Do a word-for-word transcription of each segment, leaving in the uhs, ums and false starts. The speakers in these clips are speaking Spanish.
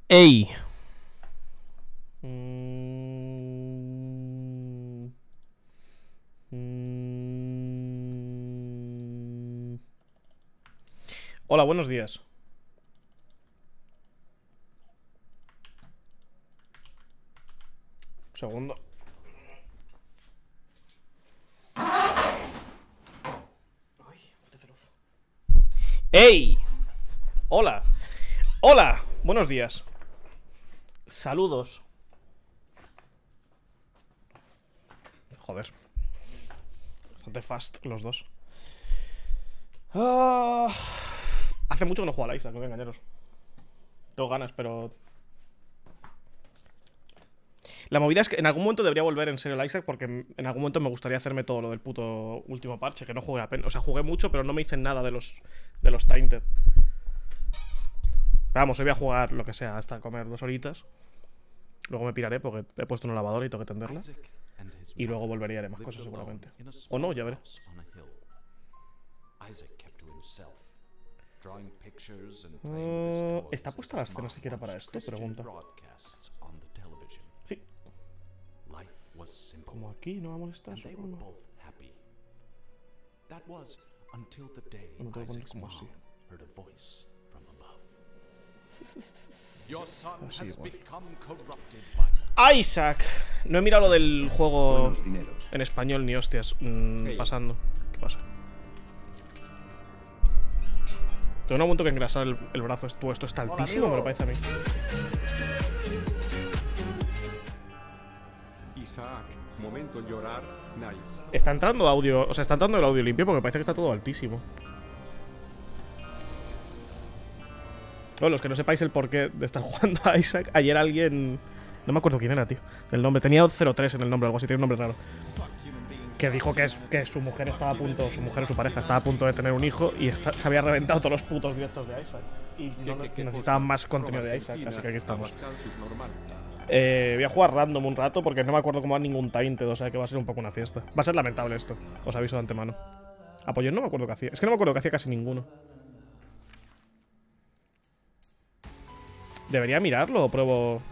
¡Ey! Mm, mm. Hola, buenos días. Un segundo. ¡Ey! Hola. Hola, buenos días. Saludos. Joder. Bastante fast los dos. Ah, hace mucho que no juego a la Isaac, no voy a engañaros. Tengo ganas, pero... La movida es que en algún momento debería volver en serio al Isaac, porque en algún momento me gustaría hacerme todo lo del puto último parche, que no jugué apenas. O sea, jugué mucho, pero no me hice nada de los, de los Tainted. Pero vamos, hoy voy a jugar lo que sea hasta comer dos horitas. Luego me piraré porque he puesto una lavadora y tengo que tenderla. Y luego volveré y haré más cosas seguramente. O no, ya veré. Uh, ¿Está puesta la escena siquiera para esto? Pregunta. Sí. Como aquí no va a molestar, supongo. No tengo que poner como así. Así igual. Isaac. No he mirado lo del juego en español ni hostias. Mm, pasando. ¿Qué pasa? Tengo un momento que engrasar el, el brazo. Esto, esto está altísimo, me lo parece a mí. Isaac, momento llorar, nice. Está entrando audio, o sea, está entrando el audio limpio porque parece que está todo altísimo. Bueno, los que no sepáis el porqué de estar jugando a Isaac, ayer alguien... No me acuerdo quién era, tío. El nombre, tenía cero tres en el nombre, algo así, tiene un nombre raro. Que dijo que, es, que su mujer estaba a punto, su mujer o su pareja estaba a punto de tener un hijo y está, se había reventado todos los putos directos de Isaac. Y no, necesitaban más contenido de Isaac, así que aquí estamos. Eh, voy a jugar random un rato porque no me acuerdo cómo va ningún Tainted, o sea que va a ser un poco una fiesta. Va a ser lamentable esto, os aviso de antemano. Apoyo no me acuerdo qué hacía, es que no me acuerdo que hacía casi ninguno. ¿Debería mirarlo o pruebo...?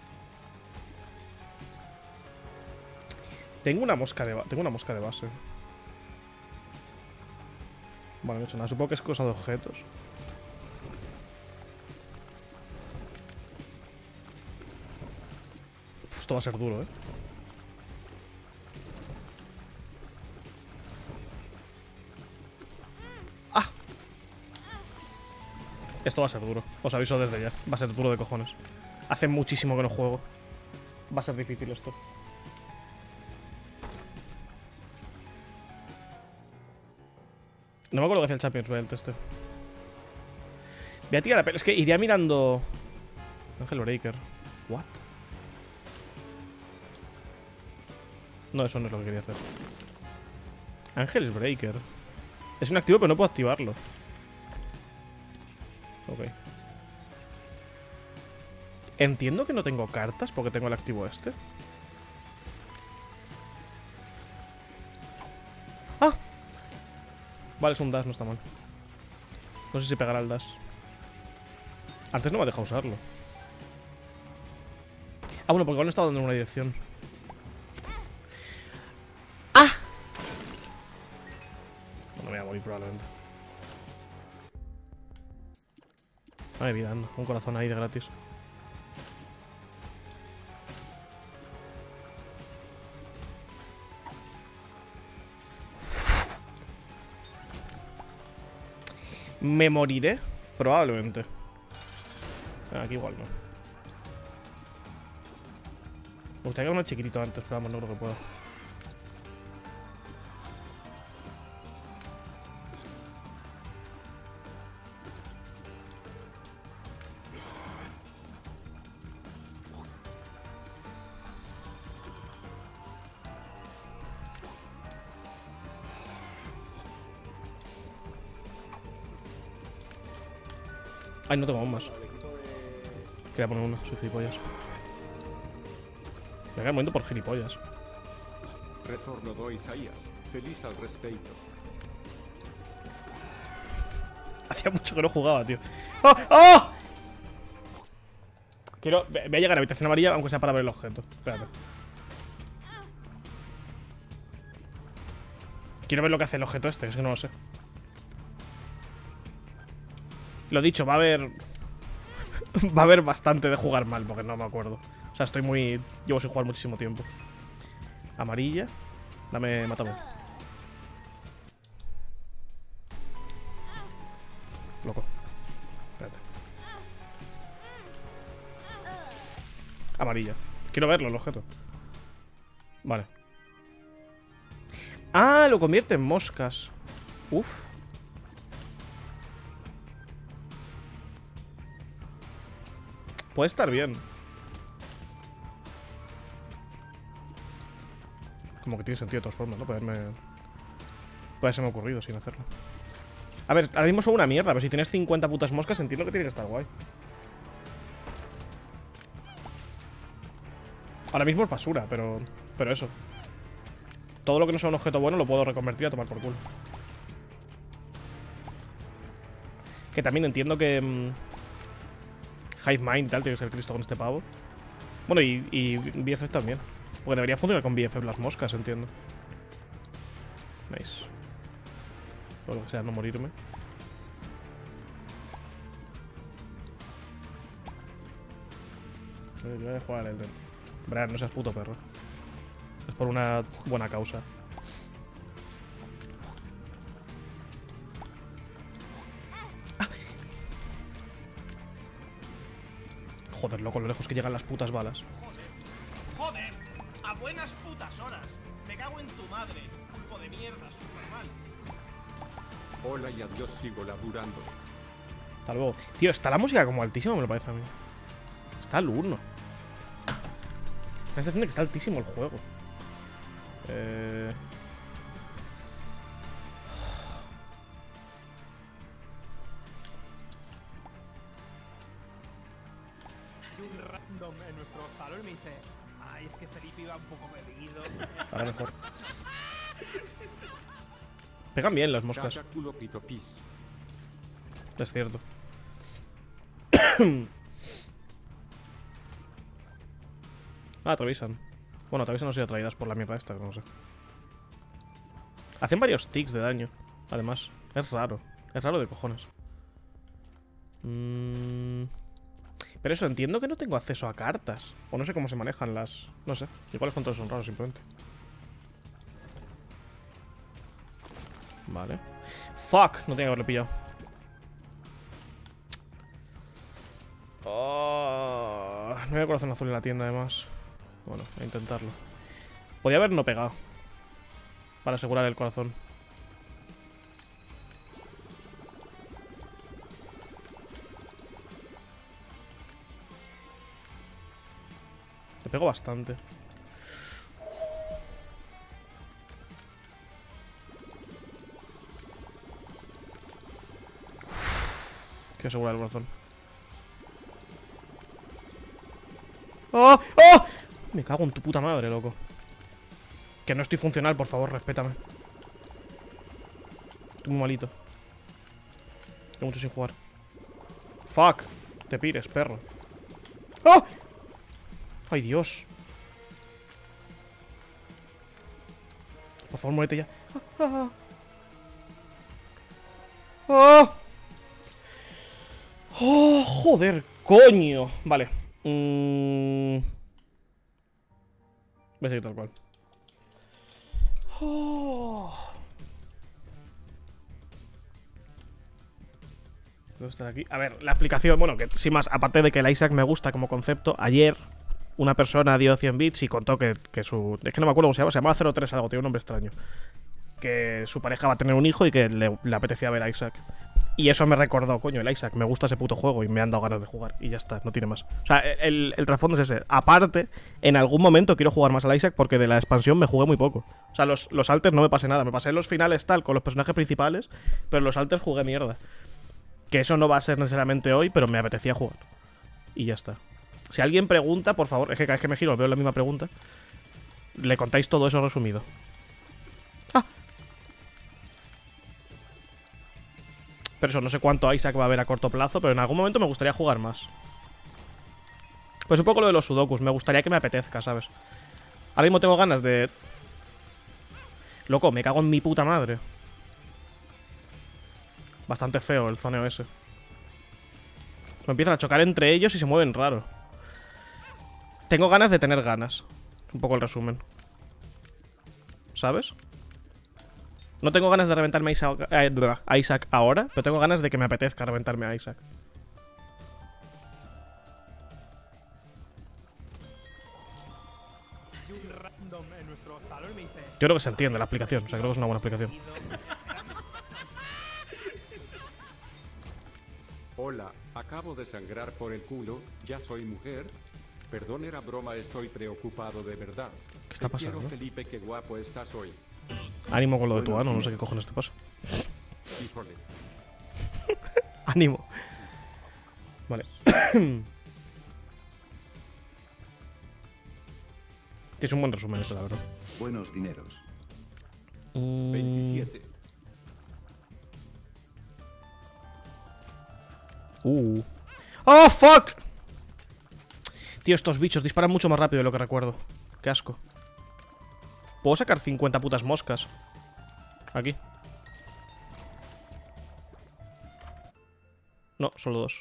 Tengo una mosca de, tengo una mosca de base. Bueno, no he hecho nada. Supongo que es cosa de objetos. Uf, esto va a ser duro, ¿eh? ¡Ah! Esto va a ser duro. Os aviso desde ya. Va a ser duro de cojones. Hace muchísimo que no juego. Va a ser difícil esto. No me acuerdo que hacía el Champions Belt este. Voy a tirar la peli. Es que iría mirando... Ángel Breaker. ¿What? No, eso no es lo que quería hacer. Ángel Breaker. Es un activo, pero no puedo activarlo. Ok. Entiendo que no tengo cartas porque tengo el activo este. ¡Ah! Vale, es un dash, no está mal. No sé si pegará el dash. Antes no me ha dejado usarlo. Ah, bueno, porque igual no estaba dando una dirección. ¡Ah! No me voy a morir probablemente. Vale, vida, anda. Un corazón ahí de gratis. ¿Me moriré? Probablemente. Aquí igual no. Me gustaría que uno chiquitito antes, pero vamos, no creo que pueda. Ay, no tengo bombas. Quería poner uno, soy gilipollas. Me queda el momento por gilipollas. Retorno do Isaías. Feliz al respecto. Hacía mucho que no jugaba, tío. ¡Oh! ¡Oh! Quiero... Voy a llegar a la habitación amarilla, aunque sea para ver el objeto. Espérate. Quiero ver lo que hace el objeto este, es que no lo sé. Lo dicho, va a haber... va a haber bastante de jugar mal, porque no me acuerdo. O sea, estoy muy... Llevo sin jugar muchísimo tiempo. Amarilla. Dame... Mátame. Loco. Espérate. Amarilla. Quiero verlo, el objeto. Vale. Ah, lo convierte en moscas. Uf. Puede estar bien. Como que tiene sentido de todas formas, ¿no? Puede haberme... Puede haberme ocurrido sin hacerlo. A ver, ahora mismo son una mierda, pero si tienes cincuenta putas moscas entiendo que tiene que estar guay. Ahora mismo es basura, pero... Pero eso. Todo lo que no sea un objeto bueno lo puedo reconvertir a tomar por culo. Que también entiendo que... Mmm, Hive Mind tal, tiene que ser Cristo con este pavo. Bueno, y, y B F F también. Porque debería funcionar con B F F las moscas, entiendo. Nice. Todo lo que sea no morirme. Voy a jugar el... Brian, no seas puto perro. Es por una buena causa. Ah. Joder, loco, lo lejos que llegan las putas balas. Joder, a buenas putas horas. Me cago en tu madre. Pulpo de mierda, Superman. Hola y adiós, sigo laburando. Hasta luego. Tío, está la música como altísima, me lo parece a mí. Está al uno. La sensación de que está altísimo el juego. Eh... Un random en nuestro salón me dice: ay, es que Felipe iba un poco bebido. Ahora mejor. Pegan bien las moscas. Calla, culo, pito, pis. Es cierto. Ah, atraviesan. Bueno, atraviesan no sido atraídas por la mierda esta, no sé. Hacen varios ticks de daño, además. Es raro. Es raro de cojones. Mm... Pero eso, entiendo que no tengo acceso a cartas. O no sé cómo se manejan las... No sé. Igual los controles son raros, simplemente. Vale. Fuck, no tenía que haberle pillado. Oh, no había corazón azul en la tienda, además. Bueno, a intentarlo. Podía haber no pegado. Para asegurar el corazón. Le pego bastante. Quiero asegurar el corazón. ¡Oh! ¡Oh! Me cago en tu puta madre, loco. Que no estoy funcional, por favor, respétame. Estoy muy malito. Tengo mucho sin jugar. Fuck. Te pires, perro. ¡Oh! ¡Ay, Dios! Por favor, muérete ya. ¡Ah! ¡Oh! ¡Oh! ¡Joder! ¡Coño! Vale. Mm... Voy a seguir tal cual. Oh. Debo estar aquí. A ver, la aplicación, bueno, que sin más, aparte de que el Isaac me gusta como concepto, ayer una persona dio cien bits y contó que, que su... Es que no me acuerdo cómo se llama, se llamaba cero tres algo, tiene un nombre extraño. Que su pareja va a tener un hijo y que le, le apetecía ver a Isaac. Y eso me recordó, coño, el Isaac, me gusta ese puto juego y me han dado ganas de jugar. Y ya está, no tiene más. O sea, el, el trasfondo es ese. Aparte, en algún momento quiero jugar más al Isaac porque de la expansión me jugué muy poco. O sea, los, los alters no me pasé nada. Me pasé los finales tal con los personajes principales, pero los alters jugué mierda. Que eso no va a ser necesariamente hoy, pero me apetecía jugar. Y ya está. Si alguien pregunta, por favor, es que cada vez que me giro veo la misma pregunta. Le contáis todo eso resumido. ¡Ah! Pero eso, no sé cuánto Isaac va a haber a corto plazo, pero en algún momento me gustaría jugar más. Pues un poco lo de los sudokus. Me gustaría que me apetezca, ¿sabes? Ahora mismo tengo ganas de... Loco, me cago en mi puta madre. Bastante feo el zoneo ese. Me empiezan a chocar entre ellos y se mueven raro. Tengo ganas de tener ganas. Un poco el resumen. ¿Sabes? No tengo ganas de reventarme a Isaac, eh, a Isaac ahora, pero tengo ganas de que me apetezca reventarme a Isaac. Yo creo que se entiende la aplicación, o sea, creo que es una buena aplicación. Hola, acabo de sangrar por el culo, ya soy mujer. Perdón, era broma, estoy preocupado de verdad. ¿Qué está Te quiero, pasando? Felipe, qué guapo estás hoy. Ánimo con lo de tu ano, no sé qué cojones te pasa. Híjole. Ánimo. Vale. Tienes un buen resumen eso, la verdad. Buenos dineros. Mm, veintisiete. Uh. ¡Oh, fuck! Tío, estos bichos disparan mucho más rápido de lo que recuerdo. Qué asco. Puedo sacar cincuenta putas moscas. Aquí. No, solo dos.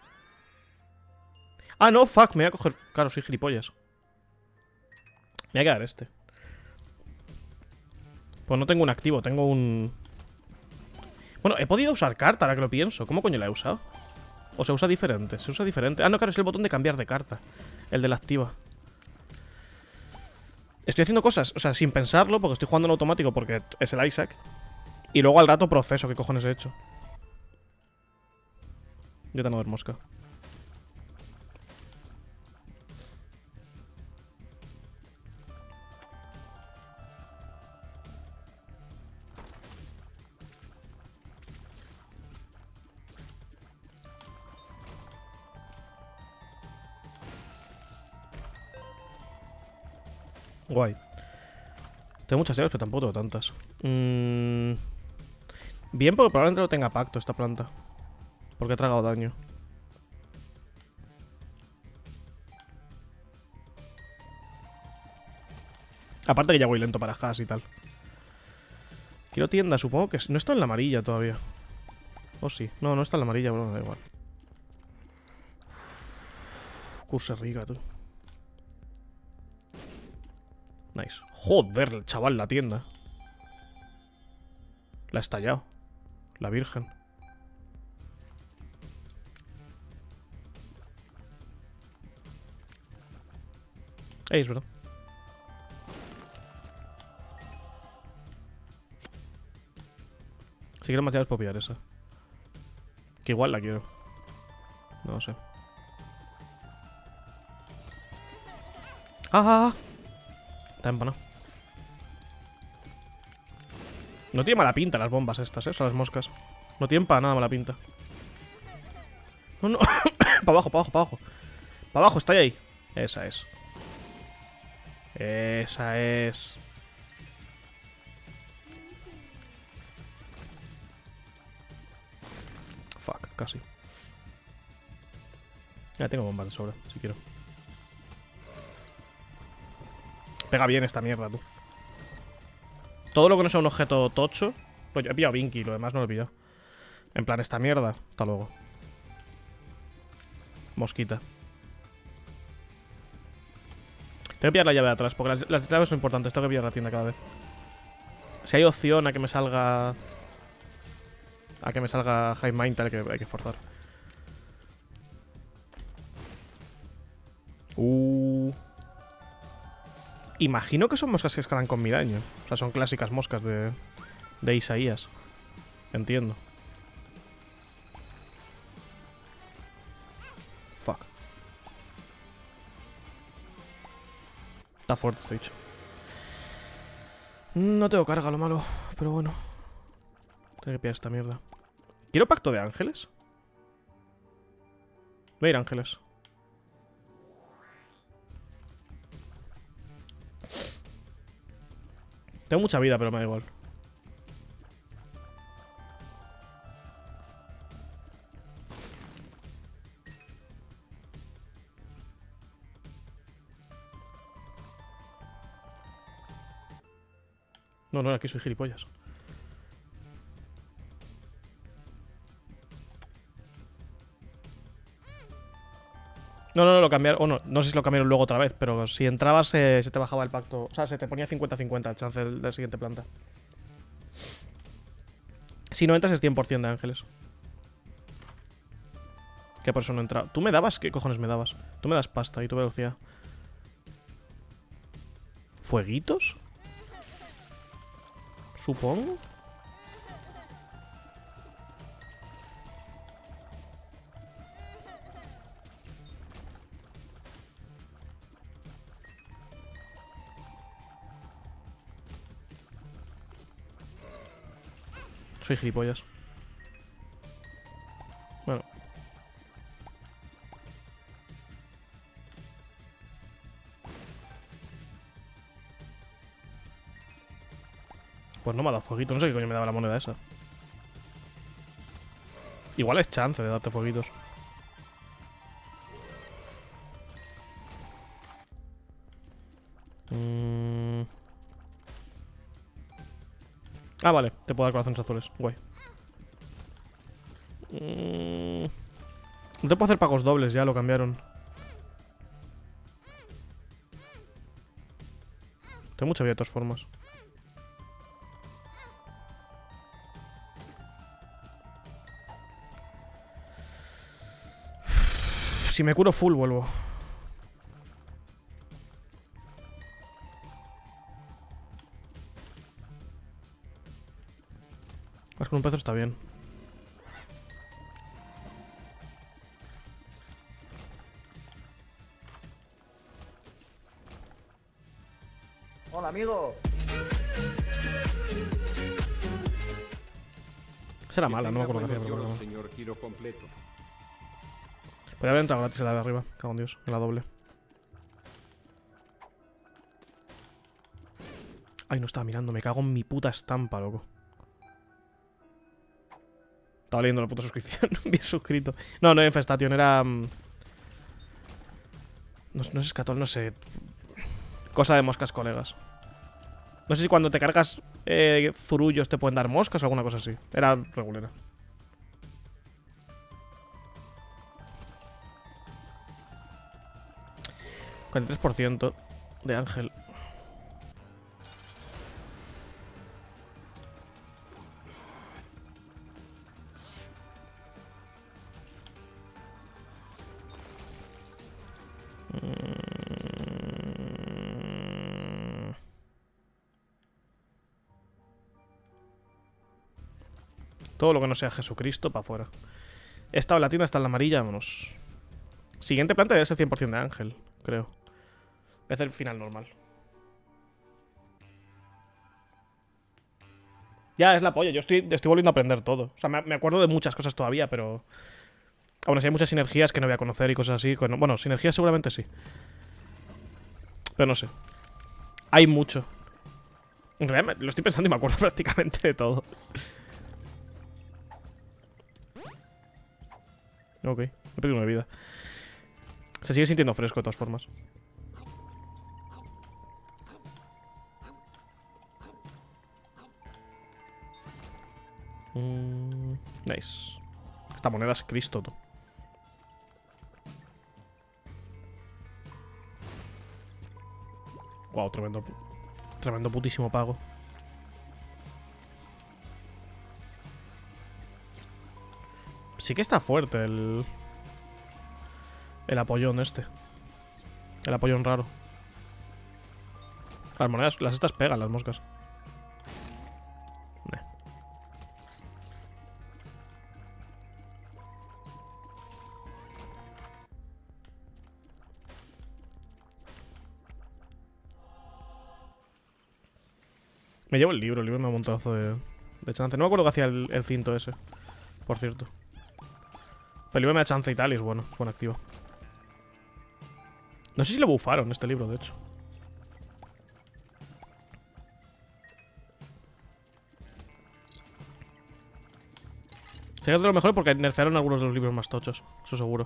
Ah, no, fuck, me voy a coger... Claro, soy gilipollas. Me voy a quedar este. Pues no tengo un activo, tengo un... Bueno, he podido usar carta, ahora que lo pienso. ¿Cómo coño la he usado? ¿O se usa diferente? Se usa diferente. Ah, no, claro, es el botón de cambiar de carta. El de la activa. Estoy haciendo cosas, o sea, sin pensarlo, porque estoy jugando en automático porque es el Isaac. Y luego al rato proceso, ¿qué cojones he hecho? Yo tengo ver mosca. Guay. Tengo muchas llaves, pero tampoco tengo tantas. Mm... Bien, porque probablemente no tenga pacto esta planta. Porque he tragado daño. Aparte que ya voy lento para hash y tal. Quiero tienda, supongo que... No está en la amarilla todavía. ¿O sí? No, no está en la amarilla, bueno, da igual. Curse rica, tú. Nice. Joder, el chaval, la tienda. La ha estallado. La virgen. Ey, es verdad. Si quiero más llaves puedo pillar esa. Que igual la quiero. No lo sé. ¡Ah! Está empanado. No tiene mala pinta las bombas estas, ¿eh? Son las moscas. No tienen para nada mala pinta. No, no. Para abajo, para abajo, para abajo. Para abajo, está ahí. Esa es. Esa es. Fuck, casi. Ya tengo bombas de sobra, si quiero. Pega bien esta mierda, tú. Todo lo que no sea un objeto tocho. Pues yo he pillado Vinky, lo demás no lo he pillado. En plan, esta mierda. Hasta luego. Mosquita. Tengo que pillar la llave de atrás, porque las, las llaves son importantes. Tengo que pillar la tienda cada vez. Si hay opción a que me salga... A que me salga High Mind, hay que, hay que forzar. Uh... Imagino que son moscas que escalan con mi daño. O sea, son clásicas moscas de, de Isaías. Entiendo. Fuck. Está fuerte este bicho. No tengo carga, lo malo. Pero bueno. Tengo que pillar esta mierda. ¿Quiero pacto de ángeles? Voy a ir a ángeles. Tengo mucha vida, pero me da igual. No, no, aquí soy gilipollas. No, no, no, lo cambiaron. Oh, no, no sé si lo cambiaron luego otra vez, pero si entrabas eh, se te bajaba el pacto. O sea, se te ponía cincuenta cincuenta el chance de la siguiente planta. Si no entras es cien por cien de ángeles. Que por eso no he entrado. ¿Tú me dabas? ¿Qué cojones me dabas? Tú me das pasta y tu velocidad. ¿Fueguitos? Supongo. Soy gilipollas. Bueno. Pues no me ha dado fueguito. No sé qué coño me daba la moneda esa. Igual es chance de darte fueguitos. Mm. Ah, vale. Te puedo dar corazones azules. Guay. Mm. No te puedo hacer pagos dobles, ya lo cambiaron. Tengo mucha vida de todas formas. Si me curo full, vuelvo. Vas con un pezo, está bien. Hola, amigo. Será mala, no me acuerdo qué hacía. Yo, señor giro completo. Podría haber entrado gratis en la de arriba. Cago en Dios, en la doble. Ay, no estaba mirando. Me cago en mi puta estampa, loco. Estaba leyendo la puta suscripción. Bien suscrito. No, no era infestación, era... Um... No, no es escatol, no sé. Cosa de moscas, colegas. No sé si cuando te cargas eh, zurullos te pueden dar moscas o alguna cosa así. Era regulera. cuarenta y tres por ciento de Ángel. Todo lo que no sea Jesucristo, para afuera. Esta en la tienda está en la amarilla, vámonos. Siguiente planta debe ser cien por cien de Ángel, creo. Voy a hacer el final normal. Ya, es la polla. Yo estoy, estoy volviendo a aprender todo. O sea, me, me acuerdo de muchas cosas todavía, pero... Aún así hay muchas sinergias que no voy a conocer y cosas así. Bueno, sinergias seguramente sí. Pero no sé. Hay mucho. En realidad lo estoy pensando y me acuerdo prácticamente de todo. Ok, he perdido una vida. Se sigue sintiendo fresco de todas formas. Mm, nice. Esta moneda es Cristo, tú. Wow, tremendo. Tremendo putísimo pago. Sí que está fuerte el... El apoyón este. El apoyón raro. Las monedas, las estas pegan, las moscas. Nah. Me llevo el libro, el libro me da un montonazo de, de chance. No me acuerdo que hacía el, el cinto ese, por cierto. Pero el libro me da chance y tal, y es bueno, es buen activo. No sé si lo bufaron este libro, de hecho. Sería de lo mejor porque nerfearon algunos de los libros más tochos, eso seguro.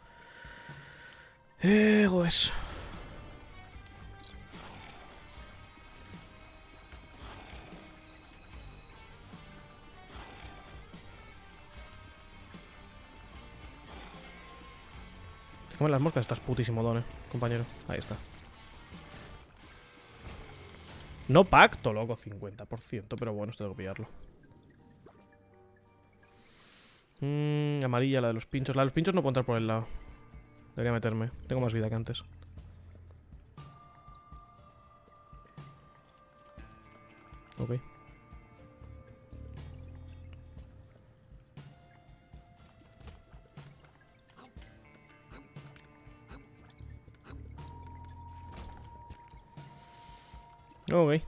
Ego es. Comen las moscas, estás putísimo done, compañero. Ahí está. No pacto, loco, cincuenta por ciento, pero bueno, esto tengo que pillarlo. Mm, amarilla, la de los pinchos. La de los pinchos no puedo entrar por el lado. Debería meterme. Tengo más vida que antes. Ok. Ok.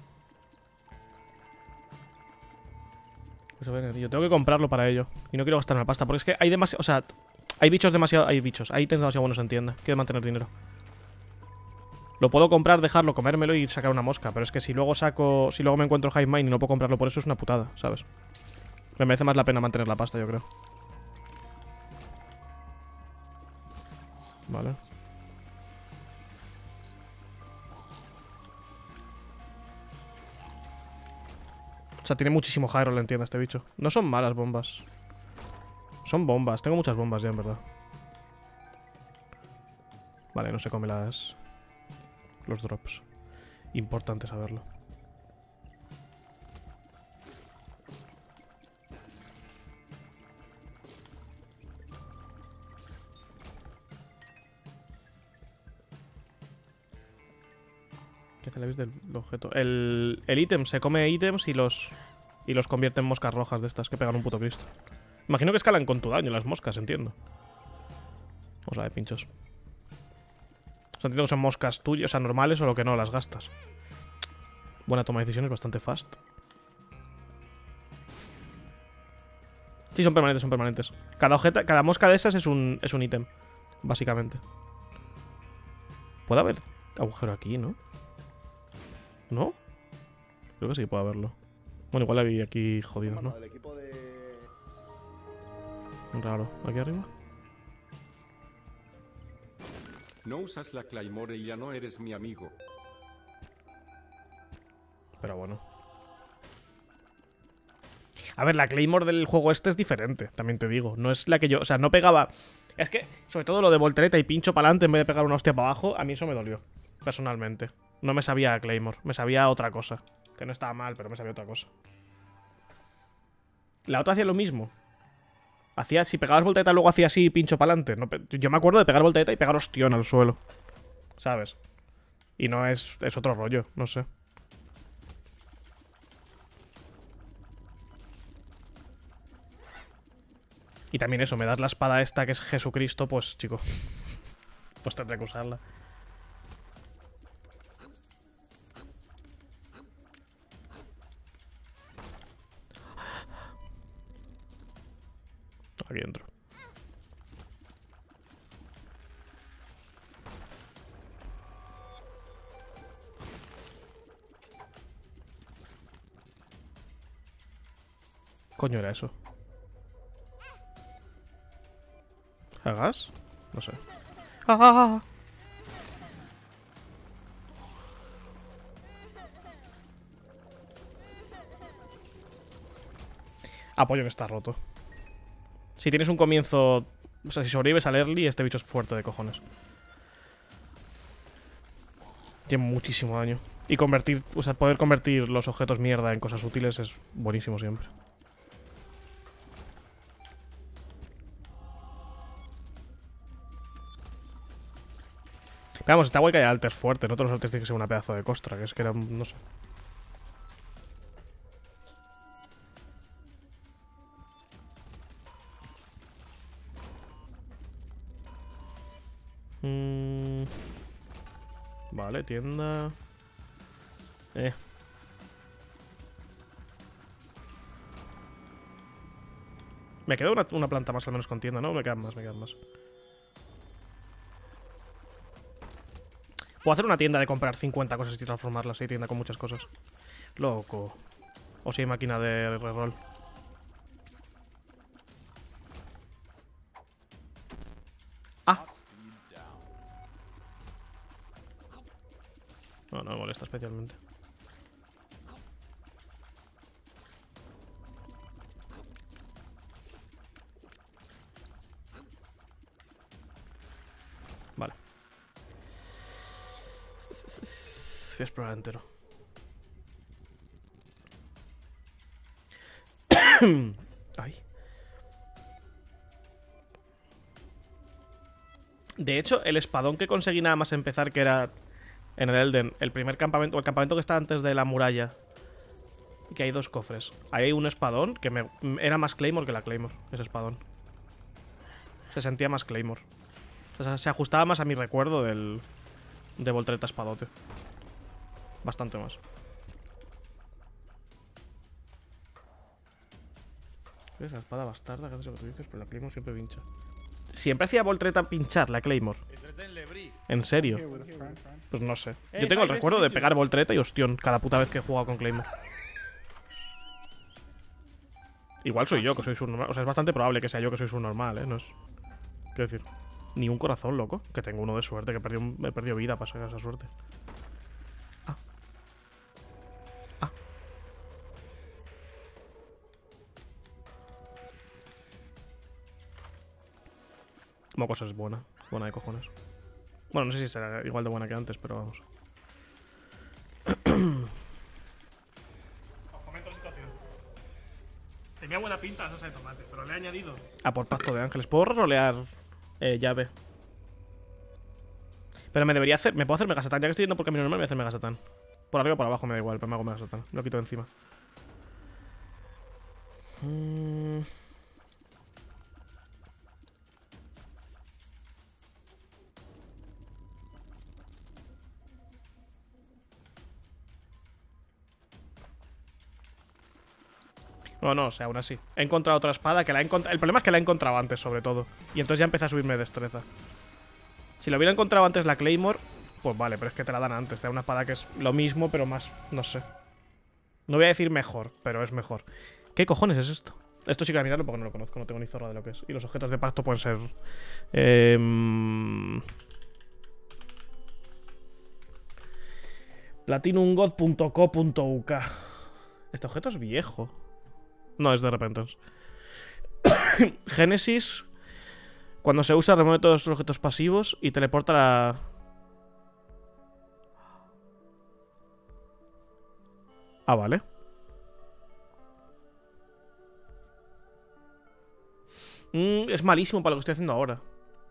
Pues a ver, yo tengo que comprarlo para ello. Y no quiero gastar una pasta. Porque es que hay demasiado... O sea, hay bichos demasiado... Hay bichos. Hay ítems demasiado buenos en tienda. Quiero mantener dinero. Lo puedo comprar, dejarlo, comérmelo y sacar una mosca. Pero es que si luego saco... Si luego me encuentro Hive Mind y no puedo comprarlo por eso, es una putada, ¿sabes? Me merece más la pena mantener la pasta, yo creo. Vale. O sea, tiene muchísimo Hyrule, le entiendo este bicho. No son malas bombas. Son bombas. Tengo muchas bombas ya, en verdad. Vale, no se come las... Los drops. Importante saberlo. ¿Qué hace la vis del objeto? El el ítem se come ítems y los y los convierte en moscas rojas de estas que pegan un puto Cristo. Imagino que escalan con tu daño las moscas, entiendo. Vamos a ver, pinchos. O sea, entiendo que son moscas tuyas, o sea, normales o lo que no, las gastas. Buena toma de decisiones, bastante fast. Sí, son permanentes, son permanentes. Cada ojeta, cada mosca de esas es un es un ítem, básicamente. Puede haber agujero aquí, ¿no? ¿No? Creo que sí puede haberlo. Bueno, igual había aquí jodidos, ¿no? Raro. ¿Aquí arriba? No usas la Claymore y ya no eres mi amigo. Pero bueno. A ver, la Claymore del juego este es diferente, también te digo. No es la que yo... O sea, no pegaba... Es que, sobre todo lo de voltereta y pincho para adelante en vez de pegar una hostia para abajo, a mí eso me dolió. Personalmente. No me sabía a Claymore, me sabía a otra cosa. Que no estaba mal, pero me sabía otra cosa. La otra hacía lo mismo. Hacía, si pegabas voltereta luego hacía así pincho para adelante. No, yo me acuerdo de pegar voltereta y pegar ostión al suelo. ¿Sabes? Y no es... es otro rollo, no sé. Y también eso, me das la espada esta que es Jesucristo, pues chico. Pues tendré que usarla. Aquí dentro. Coño era eso. ¿Hagas? No sé. ¡Ah! Apoyo que está roto. Si tienes un comienzo... O sea, si sobrevives al early, este bicho es fuerte de cojones. Tiene muchísimo daño. Y convertir... O sea, poder convertir los objetos mierda en cosas útiles es buenísimo siempre. Pero vamos, está guay que haya alters fuertes. No todos los alters tienen que ser una pedazo de costra. Que es que era... no sé. Mm. Vale, tienda. Eh. Me queda una, una planta más al menos con tienda, ¿no? Me quedan más, me quedan más. Puedo hacer una tienda de comprar cincuenta cosas y transformarlas. Hay tienda con muchas cosas. Loco. O si hay máquina de reroll. Ah. No, no me molesta especialmente. Vale. Voy a explorar entero. Ay. De hecho, el espadón que conseguí nada más empezar, que era en el Elden, el primer campamento, o el campamento que está antes de la muralla, que hay dos cofres. Ahí hay un espadón que me, era más Claymore que la Claymore, ese espadón. Se sentía más Claymore. O sea, se ajustaba más a mi recuerdo del de Voltreta espadote. Bastante más. ¿Ves? La espada bastarda, que haces lo que tú dices, pero la Claymore siempre pincha. Siempre hacía Voltreta pinchar la Claymore. ¿En serio? Pues no sé. Yo tengo el recuerdo de pegar Voltreta y ostión cada puta vez que he jugado con Claymore. Igual soy yo, que soy subnormal. O sea, es bastante probable que sea yo que soy subnormal, ¿eh? No es... Quiero decir, ni un corazón, loco. Que tengo uno de suerte, que he perdido, un... he perdido vida para sacar esa suerte. Ah. Ah. Como cosa es buena. Buena de cojones. Bueno, no sé si será igual de buena que antes, pero vamos. Os comento la situación. Tenía buena pinta la salsa de tomate, pero le he añadido. Ah, por pacto de ángeles. ¿Puedo rolear eh, llave? Pero me debería hacer... ¿Me puedo hacer Mega Satán? Ya que estoy yendo por camino normal, me voy a hacer Mega Satán. Por arriba o por abajo me da igual, pero me hago Mega Satán. Lo quito de encima. Mm. No, no, o sea, aún así. He encontrado otra espada que la he encontrado... El problema es que la he encontrado antes, sobre todo. Y entonces ya empecé a subirme destreza. Si lo hubiera encontrado antes la Claymore, pues vale, pero es que te la dan antes. Te da una espada que es lo mismo, pero más... No sé. No voy a decir mejor, pero es mejor. ¿Qué cojones es esto? Esto sí que voy a mirarlo porque no lo conozco, no tengo ni zorra de lo que es. Y los objetos de pacto pueden ser... Eh... platinumgod punto co punto u k. Este objeto es viejo. No, es de Repentance. Génesis. Cuando se usa, remueve todos los objetos pasivos y teleporta la... Ah, vale. Mm, es malísimo para lo que estoy haciendo ahora.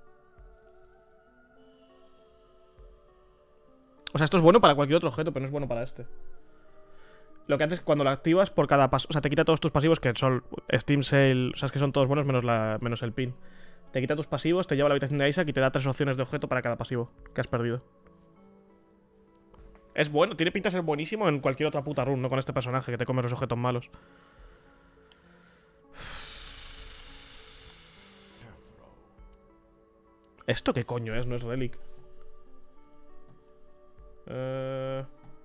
O sea, esto es bueno para cualquier otro objeto, pero no es bueno para este. Lo que haces cuando lo activas por cada paso... O sea, te quita todos tus pasivos, que son Steam Sale... O sea, es que son todos buenos menos, la, menos el pin. Te quita tus pasivos, te lleva a la habitación de Isaac y te da tres opciones de objeto para cada pasivo que has perdido. Es bueno, tiene pinta de ser buenísimo en cualquier otra puta run, no con este personaje que te come los objetos malos. ¿Esto qué coño es? No es Relic. Eh...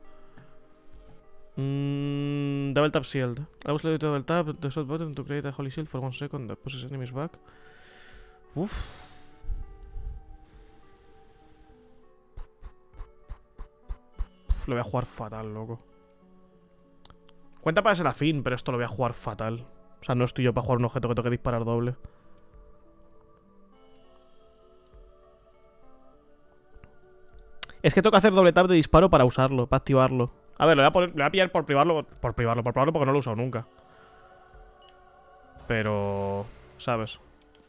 Mm, double tap shield. I was to double tap the shot button to create a holy shield for one second that pushes enemies back. Uf. Lo voy a jugar fatal, loco. Cuenta para ser afín, pero esto lo voy a jugar fatal. O sea, no estoy yo para jugar un objeto que toque disparar doble. Es que tengo que hacer doble tap de disparo para usarlo, para activarlo. A ver, lo voy a, poner, lo voy a pillar por privarlo, por privarlo, por probarlo porque no lo he usado nunca. Pero... ¿sabes?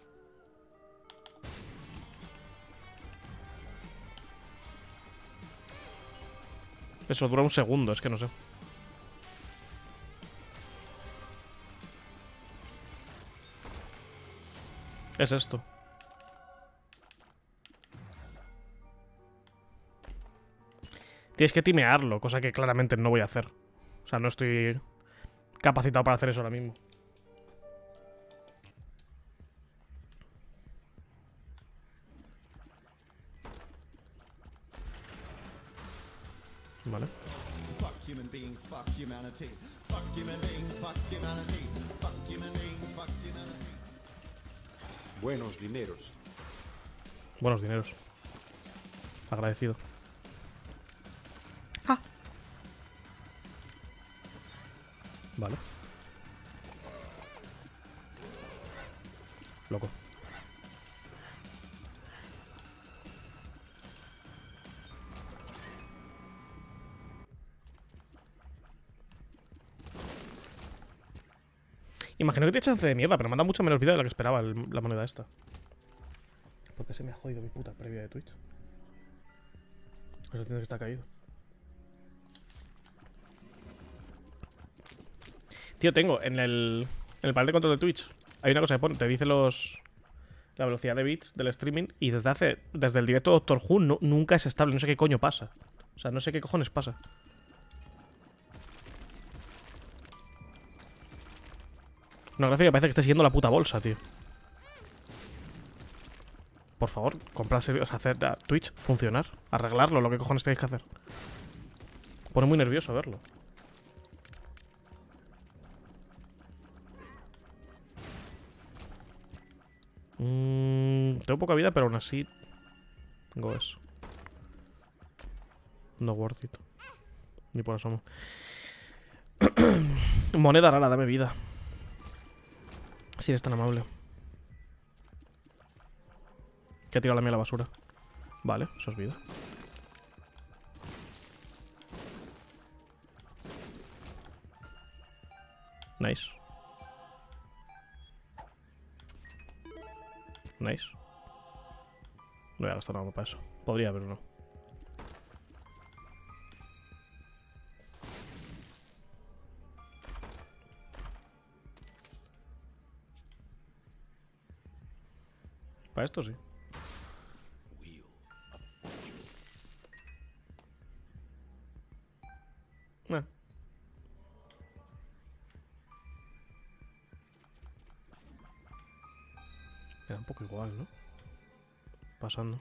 Eso dura un segundo, es que no sé. Es esto. Tienes que timearlo, cosa que claramente no voy a hacer. O sea, no estoy capacitado para hacer eso ahora mismo. Vale. Buenos dineros. Buenos dineros. Agradecido. Ah. Vale. Loco. Imagino que tiene chance de mierda, pero me ha dado mucha menos vida de la que esperaba el, la moneda esta. Porque se me ha jodido mi puta previa de Twitch. Eso tiene que estar caído. Tío, tengo en el, en el panel de control de Twitch. Hay una cosa que pone, te dice los la velocidad de bits del streaming. Y desde hace desde el directo de Doctor Who no, nunca es estable. No sé qué coño pasa. O sea, no sé qué cojones pasa. Una gracia que parece que esté siguiendo la puta bolsa, tío. Por favor, comprad servicios, hacer a Twitch funcionar. Arreglarlo, lo que cojones tenéis que hacer. Me pone muy nervioso verlo. Mm, tengo poca vida, pero aún así tengo eso. No worth it. Ni por asomo. Moneda rara, dame vida. Si eres tan amable. Que ha tirado la mía a la basura. Vale, eso es vida. Nice. Nice. No voy a gastar nada para eso. Podría, pero no. Para esto sí. Eh. Me da un poco igual, ¿no? Pasando.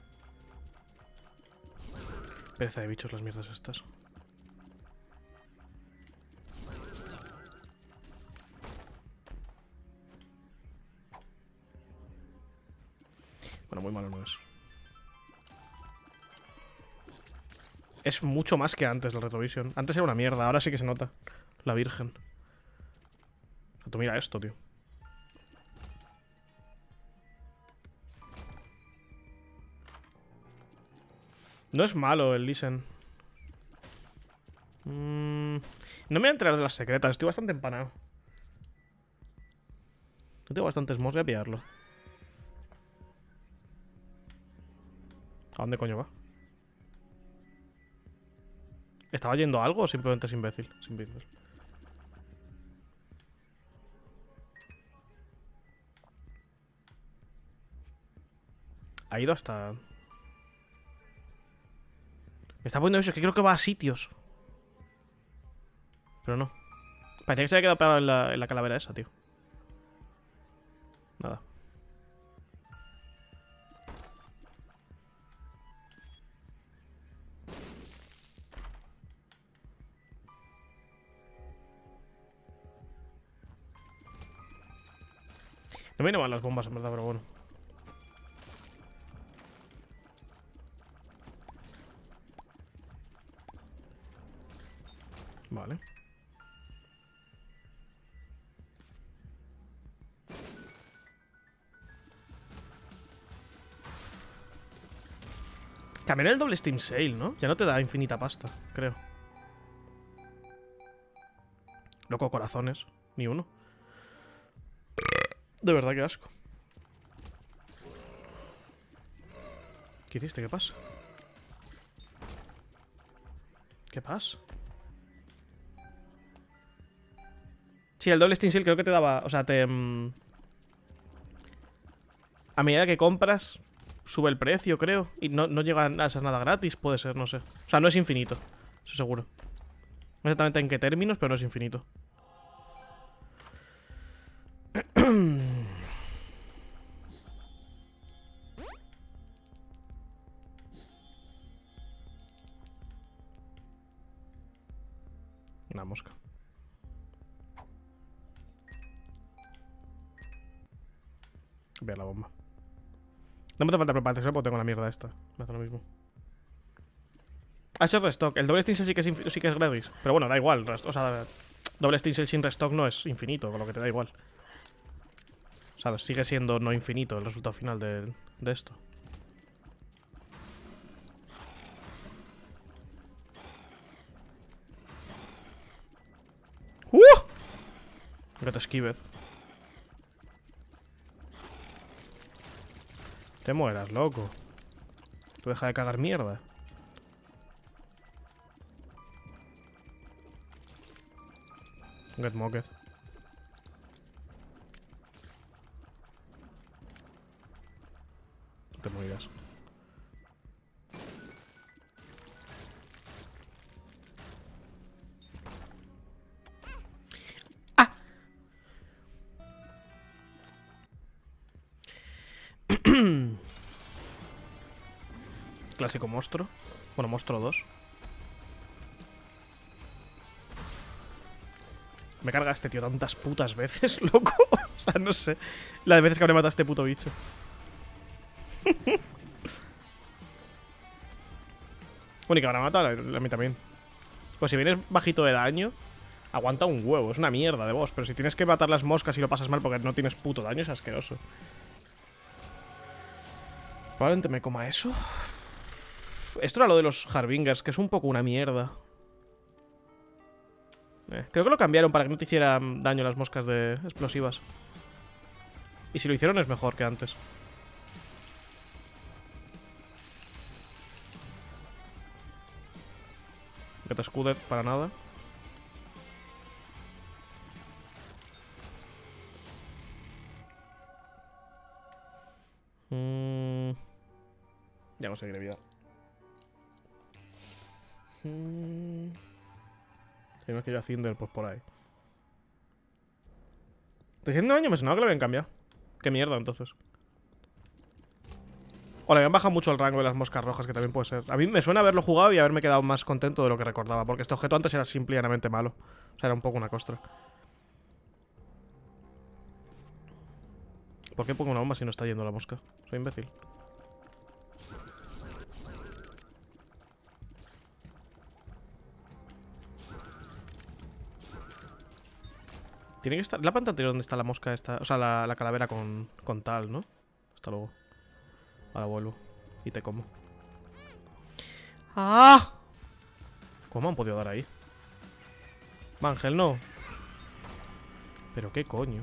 Pereza de bichos las mierdas estas. Bueno, muy malo no es. Es mucho más que antes el Retrovision. Antes era una mierda, ahora sí que se nota. La virgen. O sea, tú mira esto, tío. No es malo el Listen. Mm, no me voy a enterar de las secretas, estoy bastante empanado. Yo tengo bastantes mos, voy a pillarlo. ¿A dónde coño va? ¿Estaba yendo a algo o simplemente es imbécil? Es imbécil. Ha ido hasta... Me está poniendo eso, es que creo que va a sitios. Pero no. Parecía que se había quedado pegado en la, en la calavera esa, tío. Nada. No me vienen mal las bombas, en verdad, pero bueno. Vale. Cambiar el doble Steam Sale, ¿no? Ya no te da infinita pasta, creo. Loco, corazones. Ni uno. De verdad, qué asco. ¿Qué hiciste? ¿Qué pasa? ¿Qué pasa? Sí, el doble Steam Sale creo que te daba... O sea, te... Mm, a medida que compras, sube el precio, creo. Y no, no llega a ser nada gratis, puede ser, no sé. O sea, no es infinito, eso seguro. No sé exactamente en qué términos, pero no es infinito. Una mosca. Ve la bomba. No me hace falta preparación porque tengo la mierda esta. Me hace lo mismo. Ah, eso es restock. El doble Steam Sale sí que es, sí que es gratis. Pero bueno, da igual. O sea, doble Steam Sale sin restock no es infinito, con lo que te da igual. ¿Sabes? Sigue siendo no infinito el resultado final de, de esto. ¡Uh! Que te esquives. Te mueras, loco. Tú deja de cagar mierda. Get mocked. Te morirás. ¡Ah! Clásico monstruo. Bueno, monstruo dos. Me carga este tío tantas putas veces, loco. O sea, no sé. Las veces que habré matado a este puto bicho. Bueno, y que habrá matado a, a mí también. Pues si vienes bajito de daño, aguanta un huevo. Es una mierda de boss. Pero si tienes que matar las moscas y lo pasas mal porque no tienes puto daño, es asqueroso. Probablemente me coma eso. Esto era lo de los Harbingers, que es un poco una mierda. Eh, creo que lo cambiaron para que no te hicieran daño las moscas de explosivas. Y si lo hicieron es mejor que antes. Que te escudes para nada. Mm. Ya no sé qué vida. Mm. Si no es que yo a Cinder, pues por ahí. trescientos años me sonaba que lo habían cambiado. Qué mierda, entonces. O le habían bajado mucho el rango de las moscas rojas, que también puede ser. A mí me suena haberlo jugado y haberme quedado más contento de lo que recordaba. Porque este objeto antes era simple y llanamente malo. O sea, era un poco una costra. ¿Por qué pongo una bomba si no está yendo la mosca? Soy imbécil. Tiene que estar... La planta anterior donde está la mosca esta... O sea, la, la calavera con, con tal, ¿no? Hasta luego. Ahora vuelvo. Y te como. ¡Ah! ¿Cómo han podido dar ahí? Ángel, no. ¿Pero qué coño?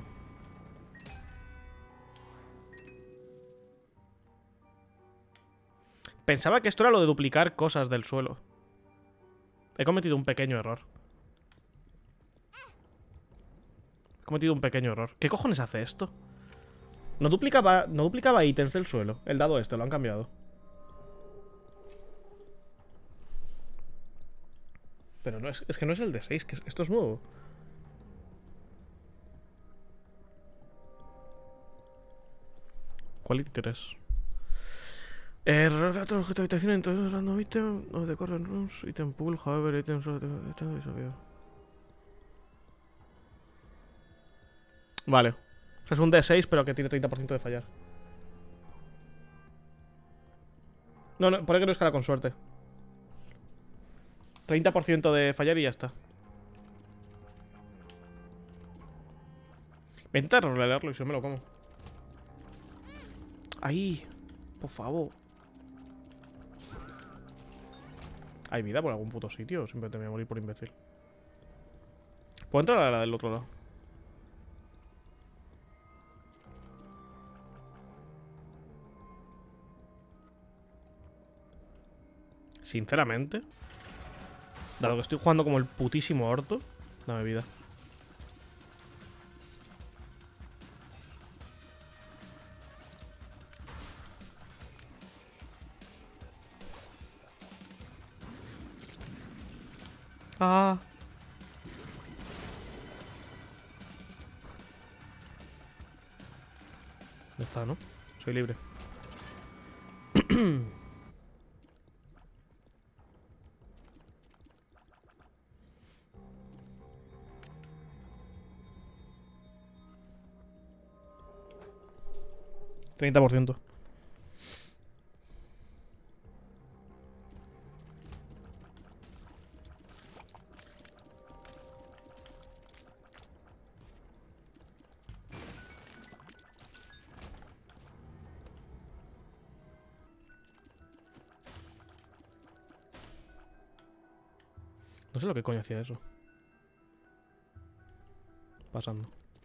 Pensaba que esto era lo de duplicar cosas del suelo. He cometido un pequeño error. He cometido un pequeño error. ¿Qué cojones hace esto? No duplicaba, no duplicaba ítems del suelo. El dado este, lo han cambiado. Pero no es, es que no es el de seis, que esto es nuevo. Quality tres. Error de objeto de habitación, entonces random item of the current rooms, item pool, however, items of the... Vale. O sea, es un D seis, pero que tiene treinta por ciento de fallar. No, no, pone que no escala con suerte. treinta por ciento de fallar y ya está. Voy a intentar rolearlo y si no me lo como. Ahí. Por favor. ¿Hay vida por algún puto sitio? O simplemente me voy a morir por imbécil. ¿Puedo entrar a la del otro lado? Sinceramente, dado que estoy jugando como el putísimo orto, dame vida. Ah. Ya está, ¿no? Soy libre. treinta por ciento. No sé lo que coño hacía eso. Pasando.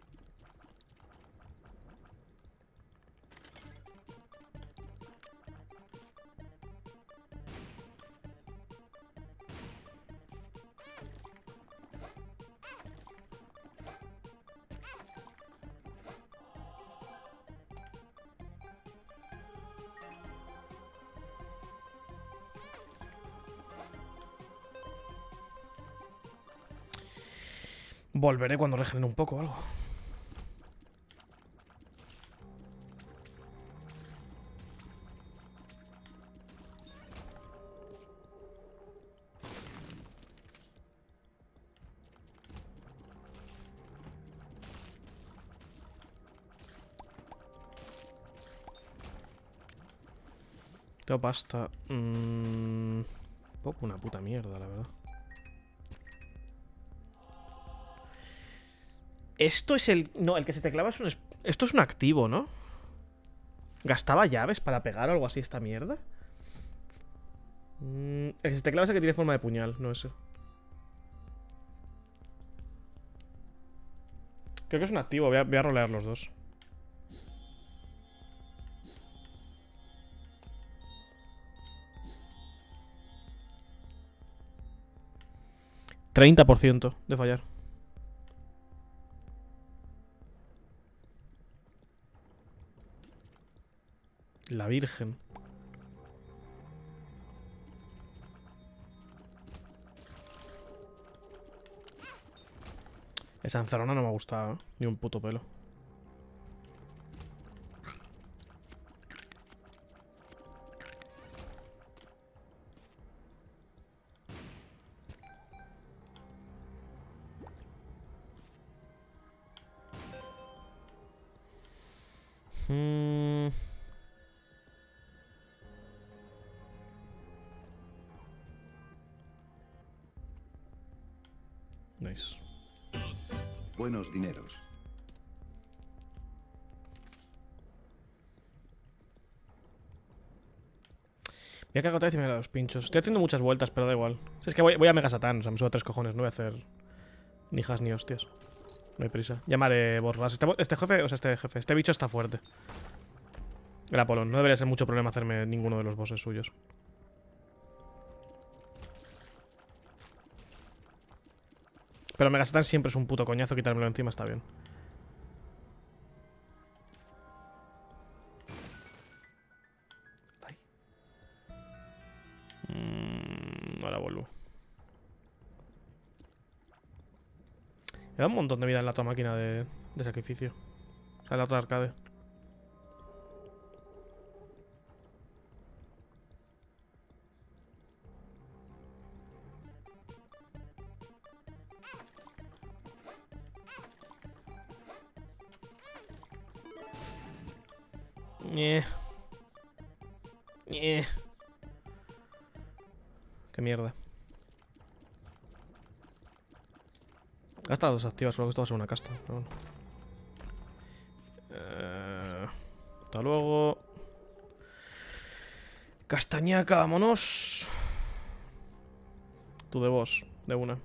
Volveré cuando regenere un poco o algo. Tengo pasta. Mm, poco una puta mierda, la verdad. Esto es el... No, el que se te clava es un... Esto es un activo, ¿no? ¿Gastaba llaves para pegar o algo así esta mierda? Mm, el que se te clava es el que tiene forma de puñal, no ese. Creo que es un activo, voy a, voy a rolear los dos. treinta por ciento de fallar. La Virgen. Esa encerrona no me ha gustado, ¿eh? Ni un puto pelo. Hmm. Nice. Buenos dineros. Voy a cargar otra vez y me voy a los pinchos. Estoy haciendo muchas vueltas, pero da igual. Si es que voy, voy a Mega Satán, o sea, me subo a tres cojones. No voy a hacer ni jas ni hostias. No hay prisa. Llamaré Borras. Este, este jefe, o sea, este jefe, este bicho está fuerte. El Apolón. No debería ser mucho problema hacerme ninguno de los bosses suyos. Pero Mega Satán siempre es un puto coñazo. Quitármelo encima está bien. Ay. Mm, ahora vuelvo. Me da un montón de vida en la otra máquina de, de sacrificio. O sea, en la otra arcade. Ñe. Ñe. Qué mierda. Gasta dos activas, solo que esto va a ser una casta. Pero bueno. Eh, hasta luego. Castañaca, vámonos. Tú de vos, de una.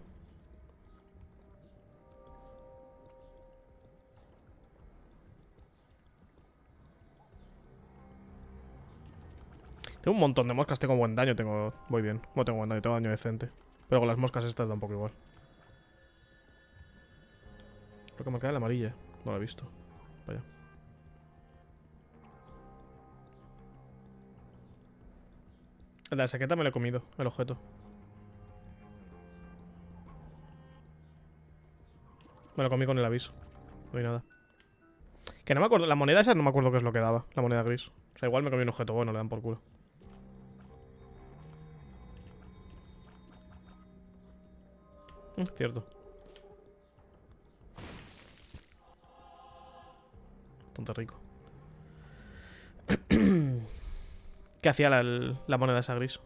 Tengo un montón de moscas, tengo buen daño, tengo... Voy bien. No tengo buen daño, tengo daño decente. Pero con las moscas estas da un poco igual. Creo que me cae la amarilla. No la he visto. Vaya. El de la saqueta me lo he comido, el objeto. Me lo comí con el aviso. No hay nada. Que no me acuerdo, la moneda esa no me acuerdo qué es lo que daba. La moneda gris. O sea, igual me comí un objeto bueno, le dan por culo. Mm, cierto. Bastante rico. ¿Qué hacía la, la moneda esa gris?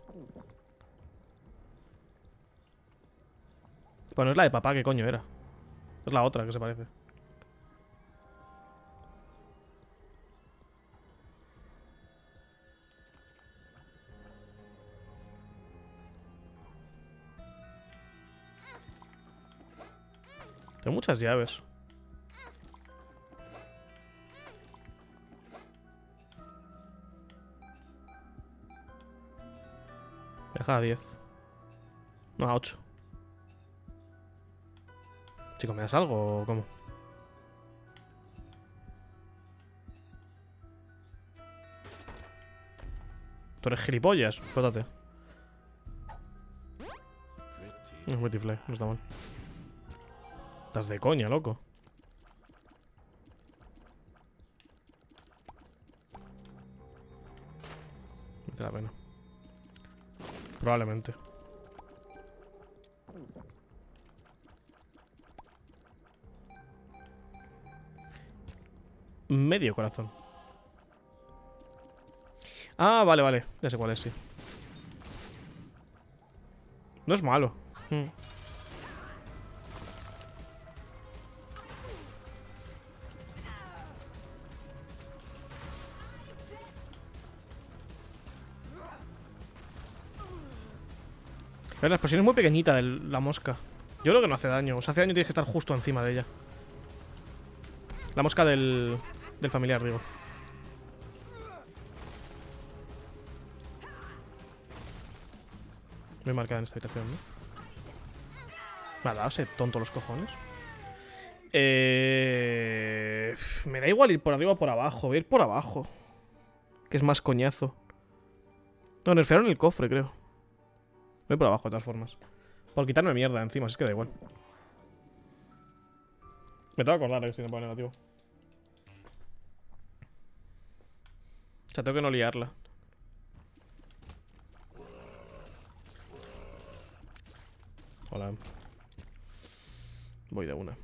Bueno, es la de papá, ¿qué coño era? Es la otra que se parece. Tengo muchas llaves. Deja a diez. No, a ocho. Chico, ¿me das algo o cómo? Tú eres gilipollas. Pótate. Es Pretty Fly, no está mal. Estás de coña, loco. No te la pena. Probablemente. Medio corazón. Ah, vale, vale. Ya sé cuál es, sí. No es malo. Hmm. Pero la explosión es muy pequeñita de la mosca. Yo creo que no hace daño. O sea, hace daño, tienes que estar justo encima de ella. La mosca del, del familiar, digo. Muy marcada en esta habitación, ¿no? Me ha dado ese tonto los cojones. Eh... Me da igual ir por arriba o por abajo. Voy a ir por abajo. Que es más coñazo. No, nerfearon el cofre, creo. Voy por abajo, de todas formas. Por quitarme mierda encima, si es que da igual. Me tengo que acordar, eh, si me pone negativo. O sea, tengo que no liarla. Hola. Voy de una.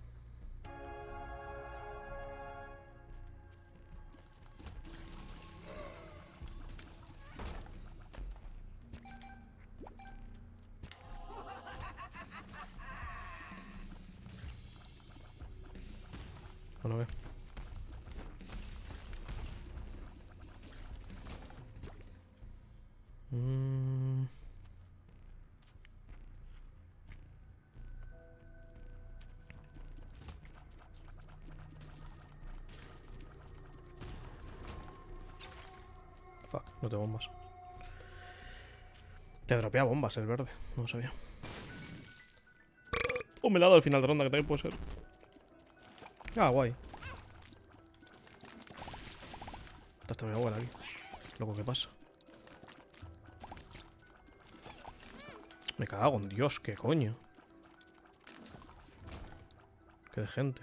Bueno, ve. Mm. Fuck, no tengo bombas. Te dropea bombas el verde, no lo sabía. Oh, me he dado al final de ronda, que también puede ser. Ah, guay. Está muy buena aquí. Loco, ¿qué pasa? Me cago en Dios, qué coño. Qué de gente.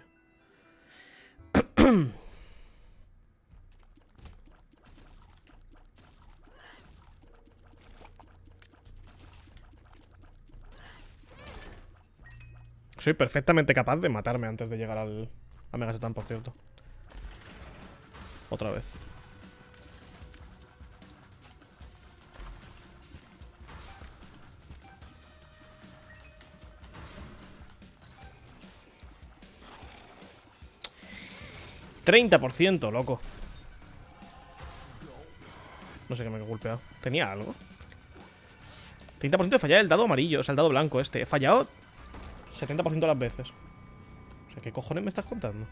Soy perfectamente capaz de matarme antes de llegar al... a Mega Satan, por cierto. Otra vez. treinta por ciento, loco. No sé qué me he golpeado. ¿Tenía algo? treinta por ciento de fallar el dado amarillo, o sea, el dado blanco este. He fallado setenta por ciento de las veces. O sea, ¿qué cojones me estás contando?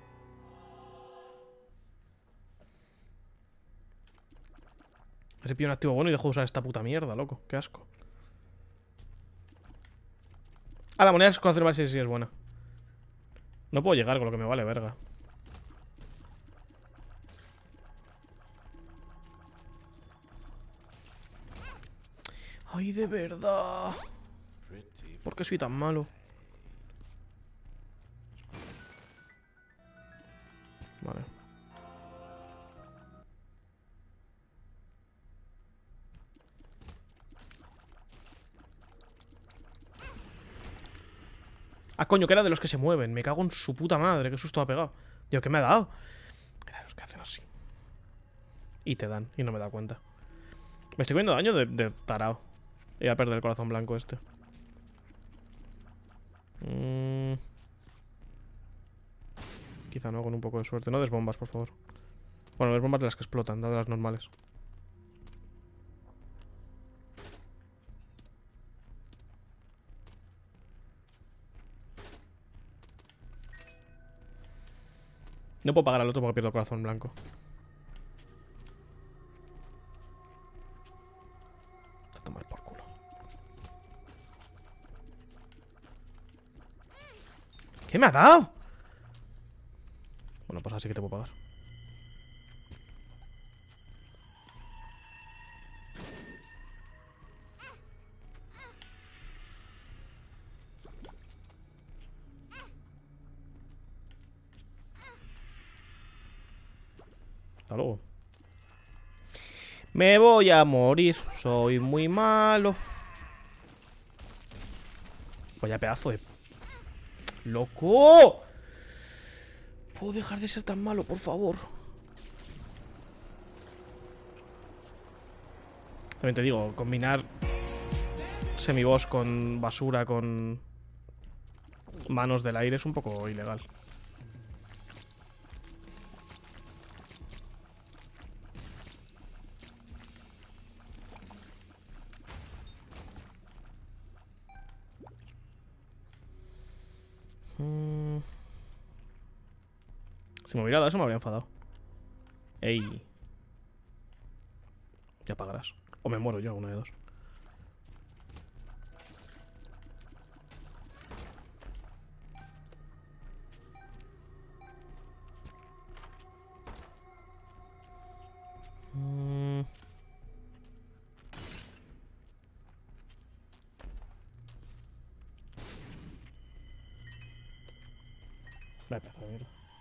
A ver si pillo un activo bueno y dejo de usar esta puta mierda, loco. Qué asco. Ah, la moneda es conocer si sí es buena. No puedo llegar con lo que me vale, verga. Ay, de verdad. ¿Por qué soy tan malo? Vale. Ah, coño, que era de los que se mueven. Me cago en su puta madre. Qué susto me ha pegado. Digo, ¿qué me ha dado? Era de los que hacen así. Y te dan. Y no me da cuenta. Me estoy comiendo daño de, de tarao. Y voy a perder el corazón blanco este. Mm. Quizá no, con un poco de suerte. No des bombas, por favor. Bueno, des bombas de las que explotan, no de las normales. No puedo pagar al otro porque pierdo el corazón blanco. A tomar por culo. ¿Qué me ha dado? Bueno, pues así que te puedo pagar. luego. Me voy a morir. Soy muy malo. Vaya pedazo de... ¡Loco! ¿Puedo dejar de ser tan malo, por favor? También te digo, combinar semiboss con basura, con manos del aire es un poco ilegal. Mm. Si me hubiera dado eso me habría enfadado. Ey. Ya pagarás. O me muero yo, uno de dos. Mm. Vaya pedazo de mierda.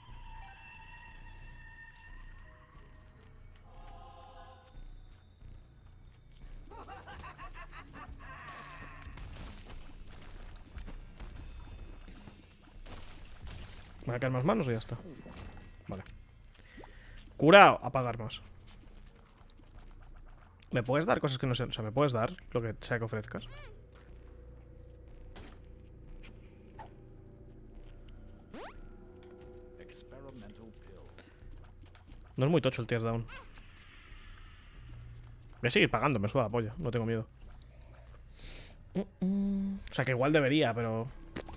¿Me van a caer más manos o ya está? Vale. Curao, a pagar más. ¿Me puedes dar cosas que no sé? O sea, ¿me puedes dar lo que sea que ofrezcas? No es muy tocho el tears down. Voy a seguir pagando, me suda la polla, no tengo miedo. O sea que igual debería, pero...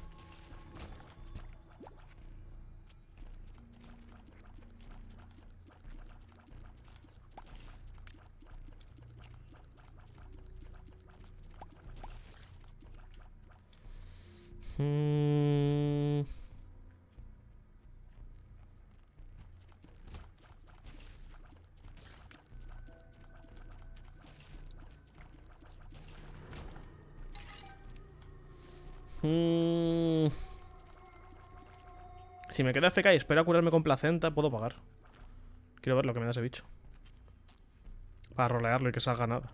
Mm. Mm. Si me queda F K y espero a curarme con placenta, puedo pagar. Quiero ver lo que me da ese bicho. Para rolearlo y que salga nada.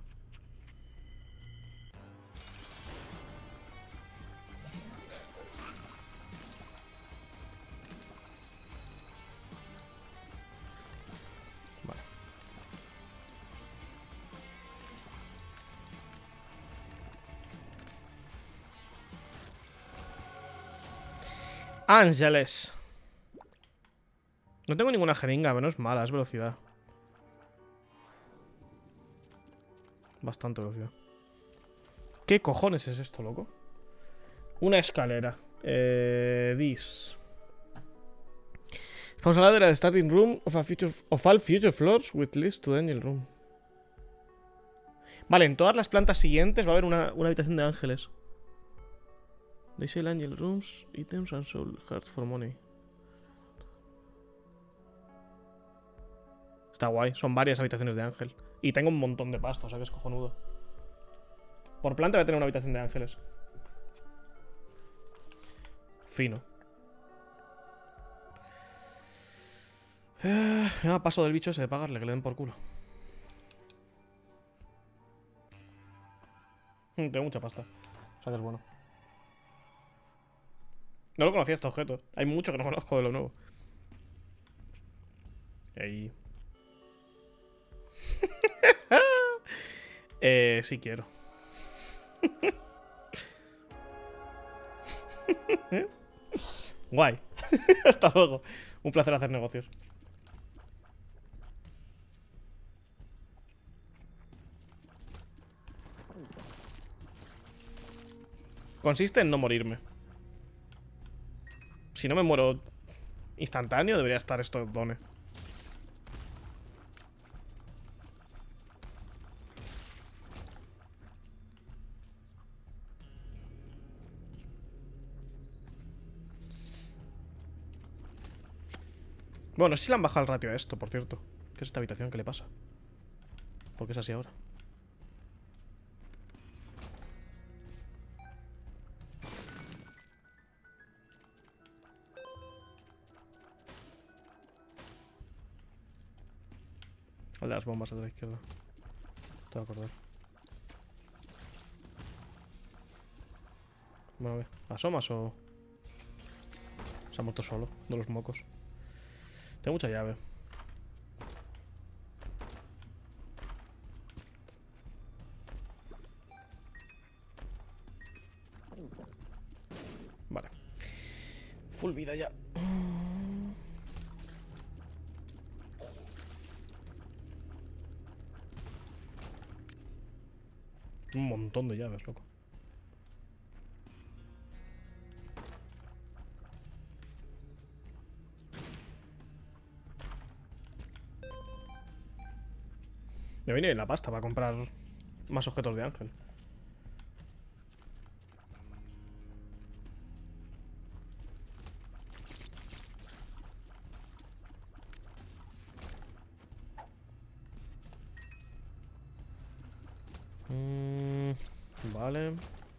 Vale. Ángeles. No tengo ninguna jeringa, pero no es mala, es velocidad. Bastante velocidad. ¿Qué cojones es esto, loco? Una escalera. Eh, this. Vamos a hablar de la starting room of, a future, of all future floors with leads to the angel room. Vale, en todas las plantas siguientes va a haber una, una habitación de ángeles. They sell angel rooms, items and soul hearts for money. Está guay, son varias habitaciones de ángel. Y tengo un montón de pasta, o sea que es cojonudo. Por planta voy a tener una habitación de ángeles. Fino. Eh, ya paso del bicho ese de pagarle, que le den por culo. Tengo mucha pasta. O sea que es bueno. No lo conocía este objeto. Hay mucho que no conozco de lo nuevo. Ahí. eh, sí quiero. Guay. Hasta luego. Un placer hacer negocios. Consiste en no morirme. Si no me muero instantáneo, debería estar esto done. Bueno, no sé si le han bajado el ratio a esto, por cierto. ¿Qué es esta habitación? ¿Qué le pasa? ¿Por qué es así ahora? El de las bombas a la izquierda. Te voy a acordar. Bueno, a ver. ¿Asomas o...? Se ha muerto solo, de los mocos. Tengo mucha llave. Vale. Full vida ya. Un montón de llaves, loco. Me viene bien la pasta para comprar más objetos de ángel. Mm, vale.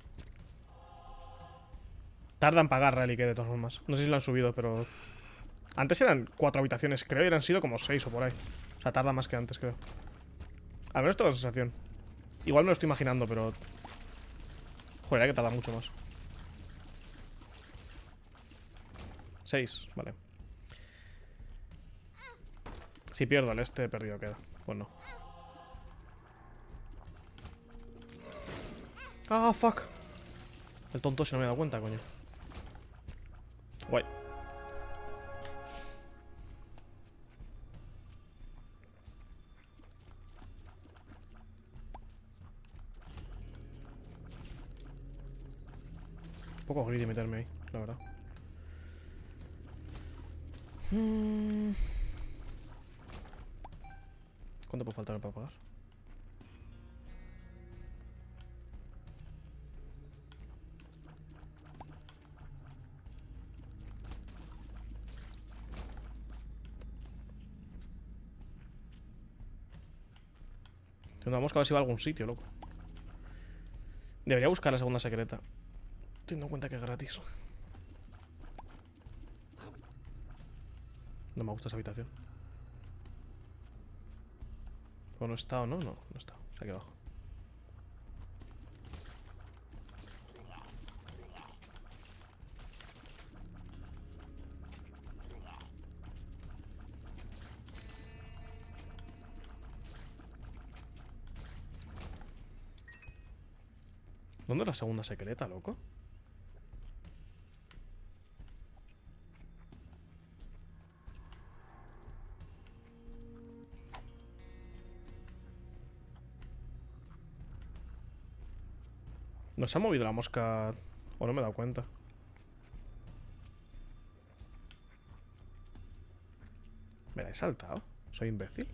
Tarda en pagar Relic, de todas formas. No sé si lo han subido, pero... Antes eran cuatro habitaciones, creo, y han sido como seis o por ahí. O sea, tarda más que antes, creo. Al menos tengo la sensación. Igual me lo estoy imaginando, pero... Joder, hay que tardar mucho más. Seis, vale. Si pierdo el este, perdido queda. Pues no. Ah, fuck. El tonto se no me he dado cuenta, coño. Guay. Un poco greedy meterme ahí, la verdad. Hmm. ¿Cuánto puede faltar para pagar? Vamos a ver si va a algún sitio, loco. Debería buscar la segunda secreta, teniendo en cuenta que es gratis. No me gusta esa habitación. ¿O no está o no? No, no está. Está aquí abajo. ¿Dónde es la segunda secreta, loco? ¿No se ha movido la mosca? ¿O no me he dado cuenta? ¿Me la he saltado? ¿Soy imbécil?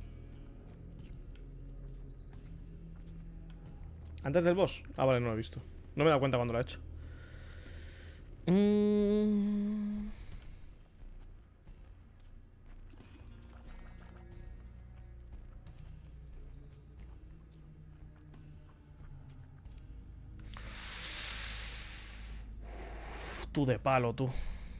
¿Antes del boss? Ah, vale, no lo he visto. No me he dado cuenta cuando lo he hecho. Mm. Tú de palo, tú.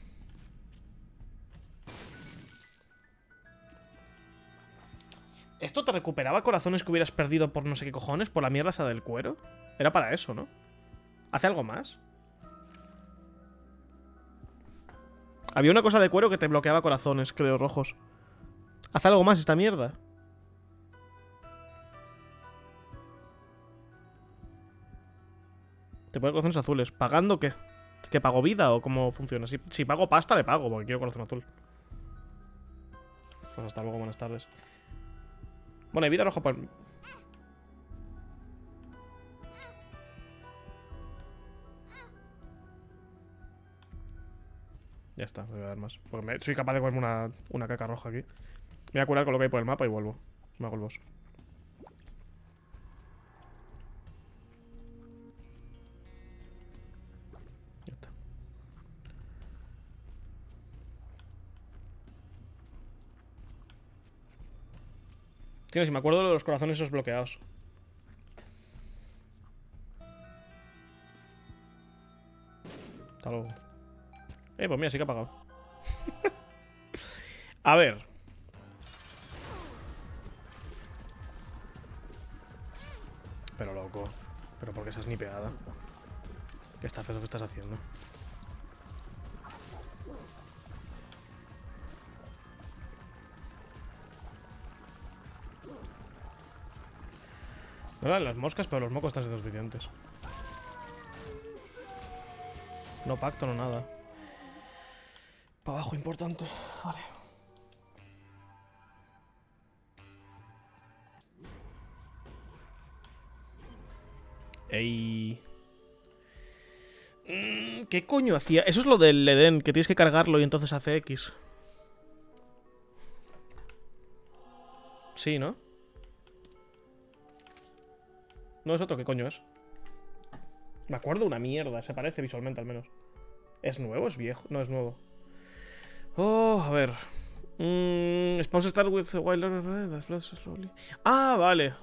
¿Esto te recuperaba corazones que hubieras perdido por no sé qué cojones? ¿Por la mierda esa del cuero? Era para eso, ¿no? ¿Hace algo más? Había una cosa de cuero que te bloqueaba corazones, creo, rojos. ¿Hace algo más esta mierda? Te pone corazones azules. ¿Pagando qué? ¿Que pago vida o cómo funciona? Si, si pago pasta, le pago, porque quiero corazón azul. Pues hasta luego, buenas tardes. Bueno, hay vida roja para... Ya está, me voy a dar más. Porque me... soy capaz de comerme una, una caca roja aquí. Me voy a curar con lo que hay por el mapa y vuelvo. Me hago el boss. Ya está. Tío, si me acuerdo de los corazones esos bloqueados. Hasta luego. Eh, pues mira, sí que ha pagado. A ver. loco. Pero porque esa snipeada. ¿Qué está feo que estás haciendo? No eran las moscas, pero los mocos están siendo suficientes. No pacto, no nada. Para abajo, importante. Vale. Ey. Mm, ¿Qué coño hacía? Eso es lo del Edén, que tienes que cargarlo y entonces hace X. Sí, ¿no? No es otro, ¿qué coño es? Me acuerdo una mierda, se parece visualmente al menos. ¿Es nuevo? ¿Es viejo? No, es nuevo. Oh, a ver. Mm, Spawns start with wild that flows slowly. Ah, vale.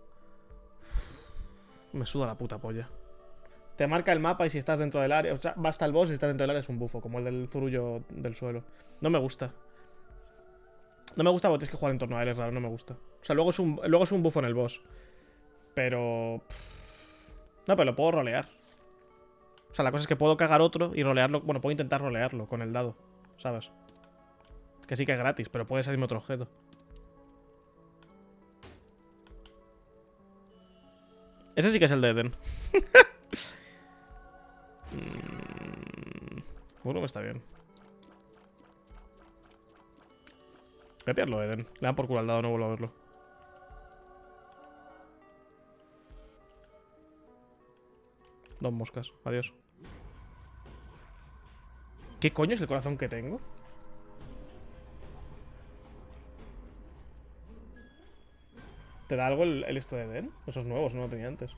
Me suda la puta polla. Te marca el mapa y si estás dentro del área... O sea, va hasta el boss y si estás dentro del área es un bufo, como el del zurullo del suelo. No me gusta. No me gusta porque tienes que jugar en torno a él, es raro, no me gusta. O sea, luego es un, luego es un bufo en el boss. Pero... No, pero lo puedo rolear. O sea, la cosa es que puedo cagar otro y rolearlo... Bueno, puedo intentar rolearlo con el dado, ¿sabes? Que sí que es gratis, pero puede salirme otro objeto. Ese sí que es el de Eden. mm, Uno me está bien. Voy a pillarlo, Eden. Le dan por culo al dado, no vuelvo a verlo. Dos moscas, adiós. ¿Qué coño es el corazón que tengo? ¿Te da algo el, el esto de Eden? Esos nuevos, no lo tenía antes.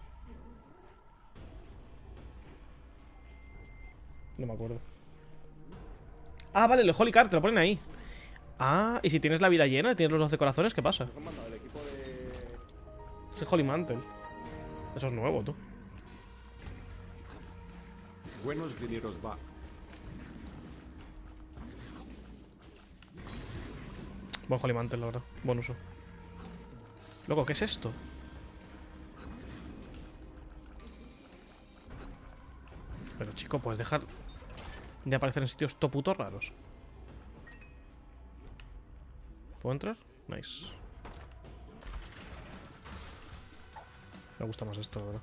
No me acuerdo. Ah, vale, el Holy Card, te lo ponen ahí. Ah, y si tienes la vida llena, tienes los doce corazones, ¿qué pasa? Es el Holy Mantle. Eso es nuevo, tú. Buenos dineros va. Buen Holy Mantle, la verdad. Buen uso. Loco, ¿qué es esto? Pero chico, puedes dejar de aparecer en sitios toputos raros. ¿Puedo entrar? Nice. Me gusta más esto, la verdad.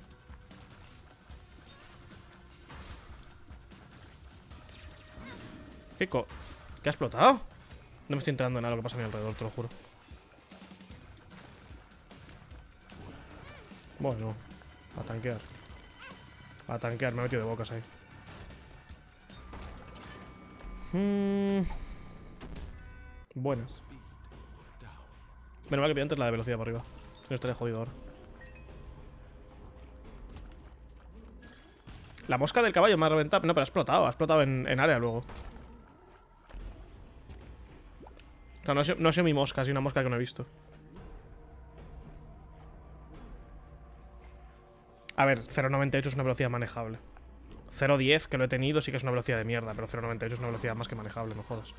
¿Qué co... ¿Qué ha explotado? No me estoy enterando de nada de lo que pasa a mi alrededor, te lo juro. Bueno, a tanquear. A tanquear, me he metido de bocas ahí. Mm. Bueno. Menos mal que vi antes la de velocidad para arriba. Si no estaría jodido ahora. La mosca del caballo me ha reventado. No, pero ha explotado. Ha explotado en, en área luego. O sea, no ha, sido, no ha sido mi mosca, ha sido una mosca que no he visto. A ver, cero noventa y ocho es una velocidad manejable. cero diez, que lo he tenido, sí que es una velocidad de mierda. Pero cero noventa y ocho es una velocidad más que manejable, no jodas.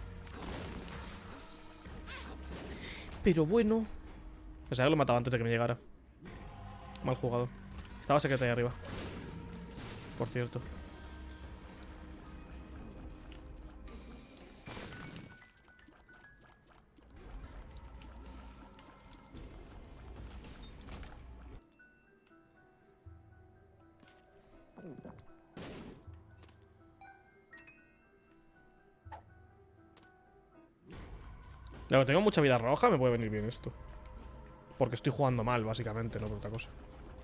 Pero bueno. Pensaba que lo mataba antes de que me llegara. Mal jugado. Estaba secreta ahí arriba. Por cierto. Luego tengo mucha vida roja, me puede venir bien esto. Porque estoy jugando mal, básicamente, no por otra cosa.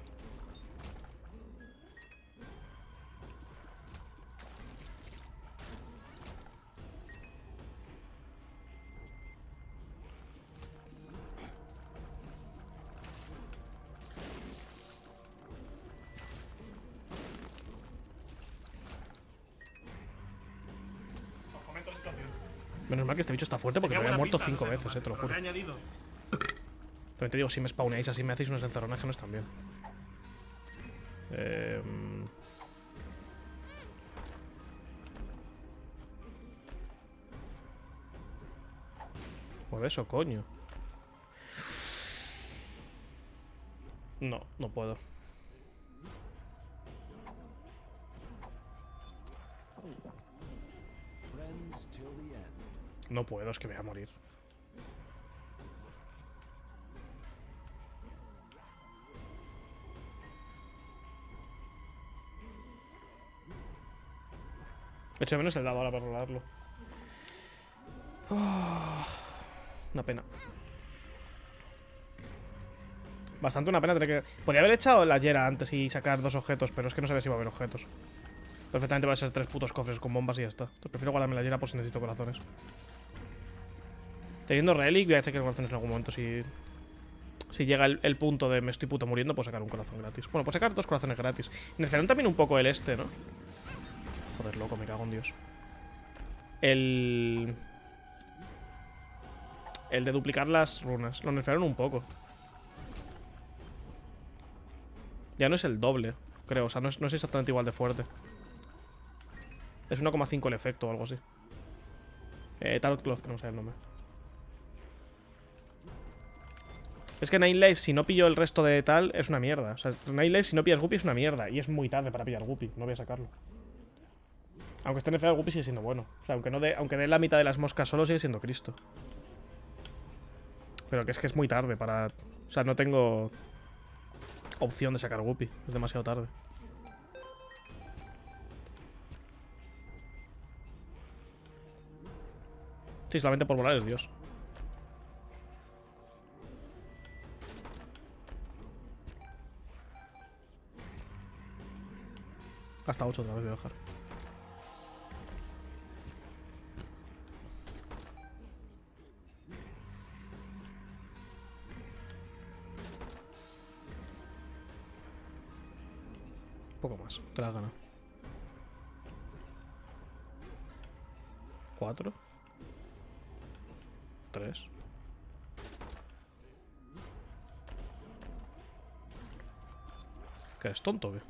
Menos mal que este bicho está fuerte porque me había muerto cinco veces, eh, te lo juro. También te digo, si me spawneáis así me hacéis unos encerrones que no están bien. Eh... Por eso, coño. No, no puedo. No puedo, es que voy a morir. De hecho, menos el dado ahora para rolarlo. Oh, una pena. Bastante una pena tener que... Podría haber echado la Yera antes y sacar dos objetos, pero es que no sabía si iba a haber objetos. Perfectamente va a ser tres putos cofres con bombas y ya está. Entonces prefiero guardarme la Yera por si necesito corazones. Teniendo Relic, voy a chequear corazones en algún momento. Si, si llega el, el punto de me estoy puto muriendo, puedo sacar un corazón gratis. Bueno, puedo sacar dos corazones gratis. Necesitarán también un poco el este, ¿no? Joder, loco, me cago en Dios. El... El de duplicar las runas. Lo nerfearon un poco. Ya no es el doble, creo. O sea, no es, no es exactamente igual de fuerte. Es uno coma cinco el efecto o algo así. Eh, Tarot Cloth, que no sé el nombre. Es que Night Life, si no pillo el resto de tal, es una mierda. O sea, Night Life, si no pillas Guppy, es una mierda. Y es muy tarde para pillar Guppy. No voy a sacarlo. Aunque esté nerfeado el Guppy, sigue siendo bueno. O sea, aunque no dé aunque dé la mitad de las moscas solo, sigue siendo Cristo. Pero que es que es muy tarde para... O sea, no tengo opción de sacar Guppy. Es demasiado tarde. Sí, solamente por volar es Dios. Hasta ocho otra vez voy a bajar. Un poco más, te la has ganado. Cuatro. Tres. ¿Que eres tonto o qué?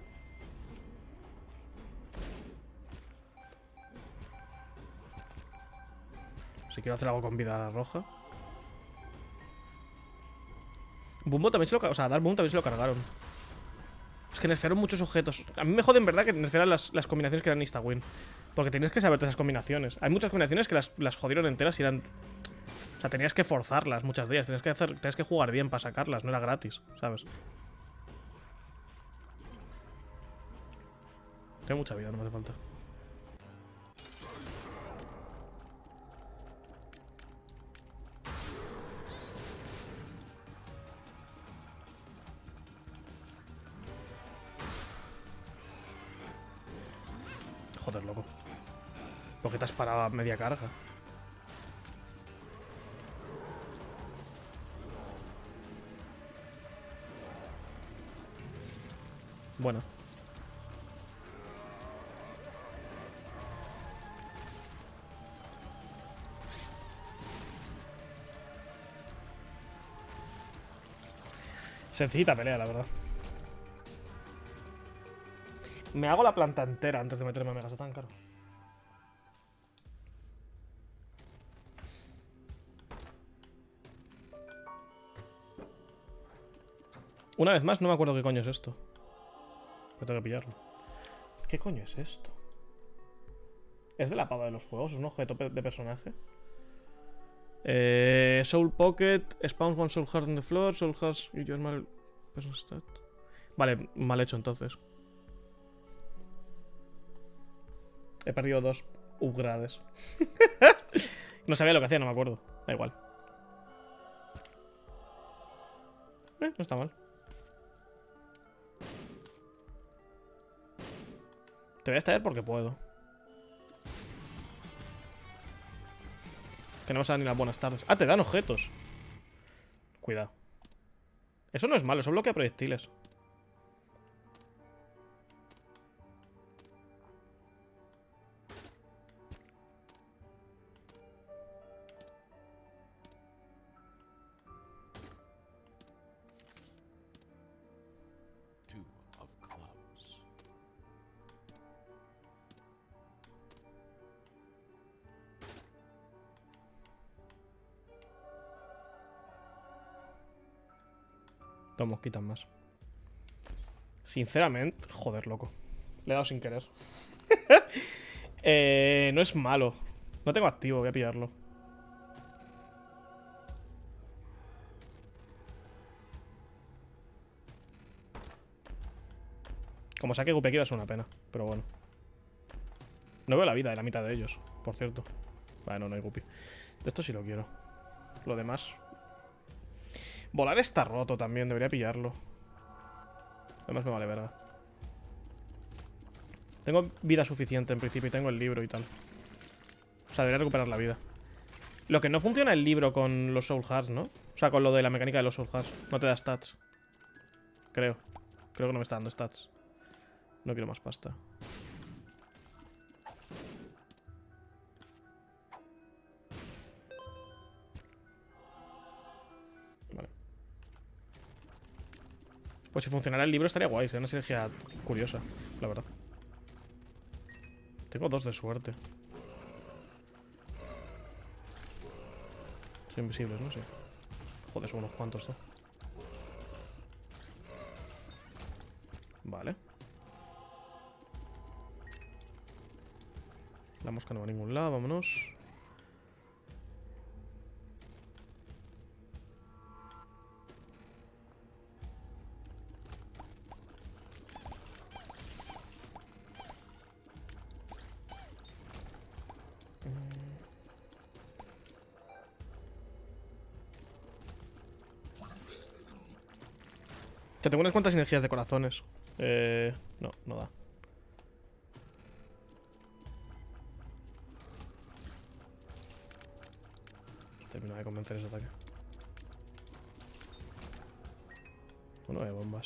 Si quiero hacer algo con vida roja. Bumbo también se lo... O sea, Dark Boom también se lo cargaron. Es que nerfearon muchos objetos. A mí me jode en verdad que nerfearan las, las combinaciones que eran insta-win. Porque tenías que saberte esas combinaciones. Hay muchas combinaciones que las, las jodieron enteras y eran... O sea, tenías que forzarlas muchas de ellas. Tenías que, hacer, tenías que jugar bien para sacarlas. No era gratis, ¿sabes? Tengo mucha vida, no me hace falta. Joder, loco. ¿Por qué te has parado a media carga? Bueno. Sencillita pelea, la verdad. Me hago la planta entera antes de meterme a Mega Satán, claro. Una vez más, no me acuerdo qué coño es esto. Pero tengo que pillarlo. ¿Qué coño es esto? ¿Es de la pava de los fuegos? ¿Es un objeto de personaje? Eh, Soul Pocket. Spawns one soul heart on the floor. Soul hearts. Y yo es mal. Person stat. Vale, mal hecho entonces. He perdido dos upgrades. No sabía lo que hacía, no me acuerdo. Da igual. Eh, no está mal. Te voy a estallar porque puedo. Que no me salen ni las buenas tardes. Ah, te dan objetos. Cuidado. Eso no es malo, eso bloquea proyectiles. Dos mosquitas más. Sinceramente, joder, loco. Le he dado sin querer. eh, no es malo. No tengo activo, voy a pillarlo. Como saque Gupeki va a ser una pena, pero bueno. No veo la vida de la mitad de ellos, por cierto. Vale, no, no hay Guppy. De esto sí lo quiero. Lo demás... Volar está roto también, debería pillarlo. Además me vale verga. Tengo vida suficiente en principio y tengo el libro y tal. O sea, debería recuperar la vida. Lo que no funciona el libro con los Soul Hearts, ¿no? O sea, con lo de la mecánica de los Soul Hearts. No te da stats. Creo. Creo que no me está dando stats. No quiero más pasta. Vale. Pues si funcionara el libro estaría guay. Sería una sinergia curiosa, la verdad. Tengo dos de suerte. Son invisibles, ¿no? Sí. Joder, son unos cuantos, ¿no? Vale. La mosca no va a ningún lado, vámonos. Que tengo unas cuantas energías de corazones. Eh, no, no da. Termino de convencer ese ataque. Uno de bombas.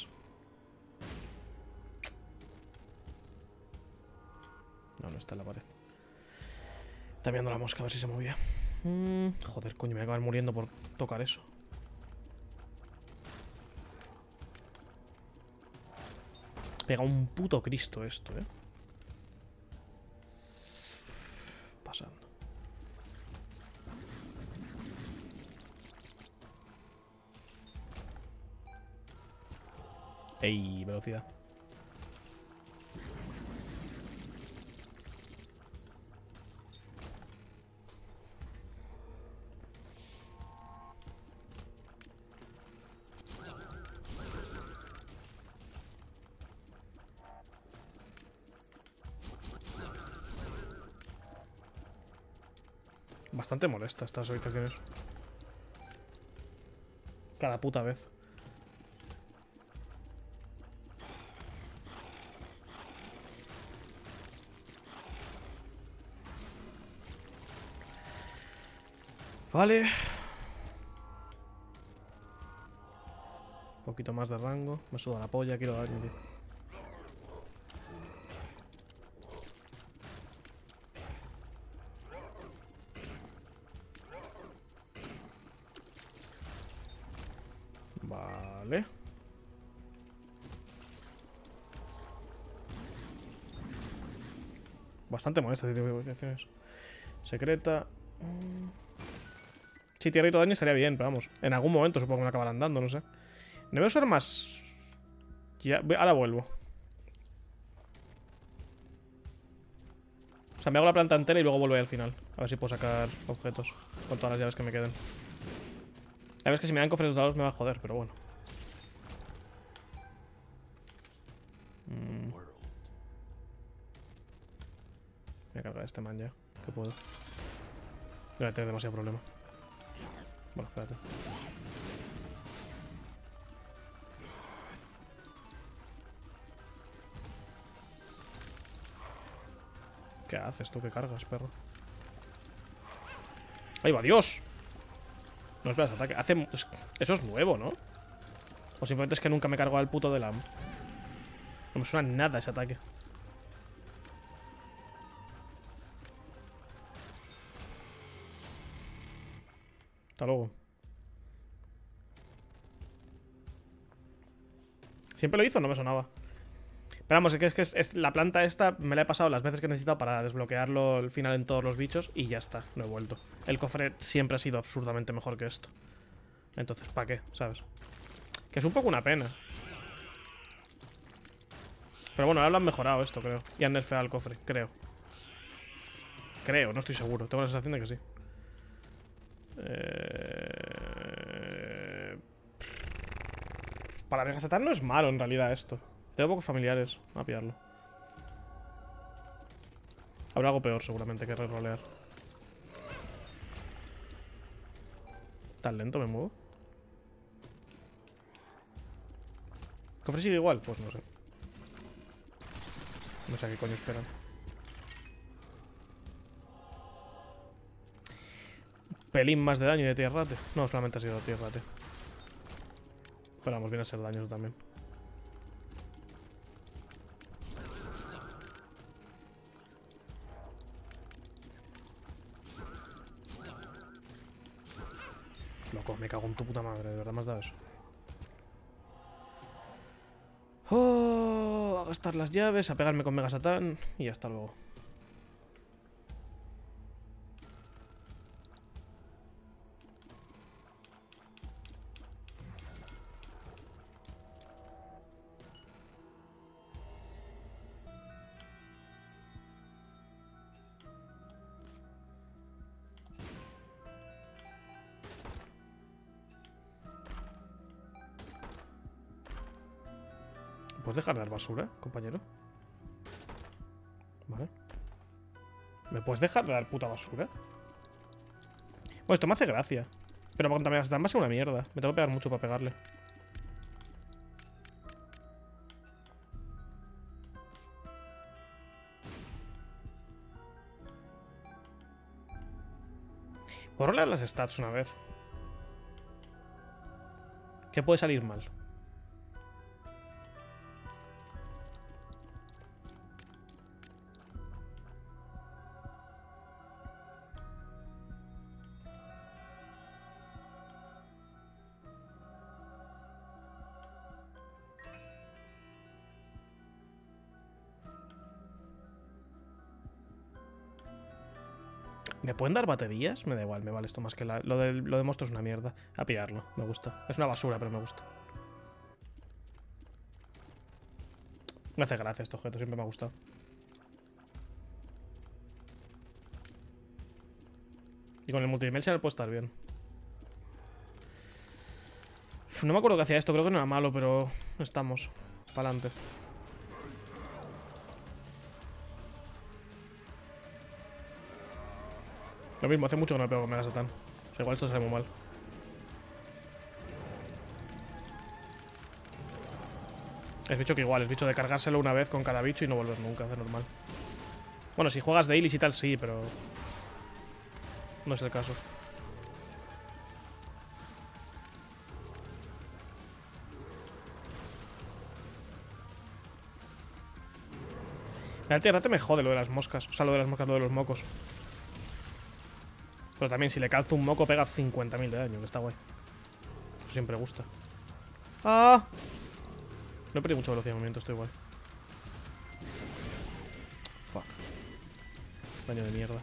No, no está en la pared. Está viendo la mosca a ver si se movía. Mm, joder, coño, me voy a acabar muriendo por tocar eso. Pega un puto Cristo esto, eh. Pasando. Ey, velocidad. Bastante molesta estas habitaciones. Cada puta vez. Vale. Un poquito más de rango. Me suda la polla, quiero daño, tío. Vale. Bastante molesta este tipo de habitaciones. Secreta. Si tierra y todo daño estaría bien, pero vamos. En algún momento supongo que me acabarán dando, no sé. No voy a usar más. Ya, ahora vuelvo. O sea, me hago la planta entera y luego vuelvo ahí al final. A ver si puedo sacar objetos con todas las llaves que me queden. La verdad es que si me dan cofres dorados me va a joder, pero bueno. Mm. Voy a cargar este man ya, que puedo. No voy a tener demasiado problema. Bueno, espérate. ¿Qué haces tú? ¿Qué cargas, perro? ¡Ahí va, Dios! No esperas ataque. Hace... Eso es nuevo, ¿no? O simplemente es que nunca me cargo al puto de la... No me suena nada ese ataque. Hasta luego. Siempre lo hizo, no me sonaba. Pero vamos, es que, es que es, es, la planta esta me la he pasado las veces que he necesitado para desbloquearlo al final en todos los bichos y ya está, no he vuelto. El cofre siempre ha sido absurdamente mejor que esto. Entonces, ¿para qué? ¿Sabes? Que es un poco una pena. Pero bueno, ahora lo han mejorado esto, creo. Y han nerfeado el cofre, creo. Creo, no estoy seguro. Tengo la sensación de que sí. Eh... Para Megasatán no es malo en realidad esto. Tengo pocos familiares. Voy a pillarlo. Habrá algo peor seguramente que re-rolear. ¿Tan lento me muevo? ¿Cofre sigue igual? Pues no sé. No sé a qué coño esperan. Pelín más de daño y de tierrate. No, solamente ha sido tierrate. Pero vamos, viene a ser daño también. Loco, me cago en tu puta madre, de verdad me has dado eso. Oh, a gastar las llaves, a pegarme con Megasatán y hasta luego. ¿Puedes dejar de dar basura, compañero? Vale. ¿Me puedes dejar de dar puta basura? Bueno, esto me hace gracia. Pero contra Megasatán va a ser una mierda. Me tengo que pegar mucho para pegarle. ¿Puedo rolear las stats una vez? ¿Qué puede salir mal? ¿Me pueden dar baterías? Me da igual, me vale esto más que la... Lo de, lo de monstruo es una mierda. A pillarlo, me gusta. Es una basura, pero me gusta. Me hace gracia este objeto, siempre me ha gustado. Y con el multidimensional puede estar bien. Uf, no me acuerdo que hacía esto, creo que no era malo, pero estamos. Para adelante. Lo mismo, hace mucho que no me pego con Megasatán. O sea, igual esto sale muy mal. Es bicho que igual, es bicho de cargárselo una vez con cada bicho y no volver nunca, es normal. Bueno, si juegas dailies y tal, sí, pero... no es el caso. El tierrate me jode lo de las moscas. O sea, lo de las moscas, lo de los mocos. Pero también, si le calzo un moco, pega cincuenta mil de daño, que está guay. Eso siempre gusta. ¡Ah! No he perdido mucha velocidad de movimiento, estoy guay. Fuck. Daño de mierda.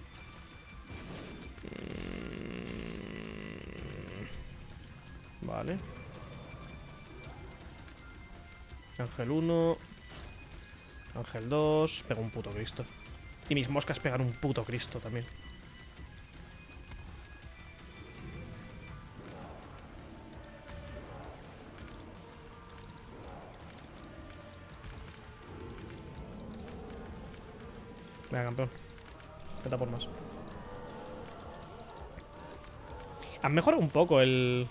Mm. Vale. Ángel uno. Ángel dos. Pega un puto Cristo. Y mis moscas pegan un puto Cristo también. Venga, campeón. Vete por más. Han mejorado un poco el...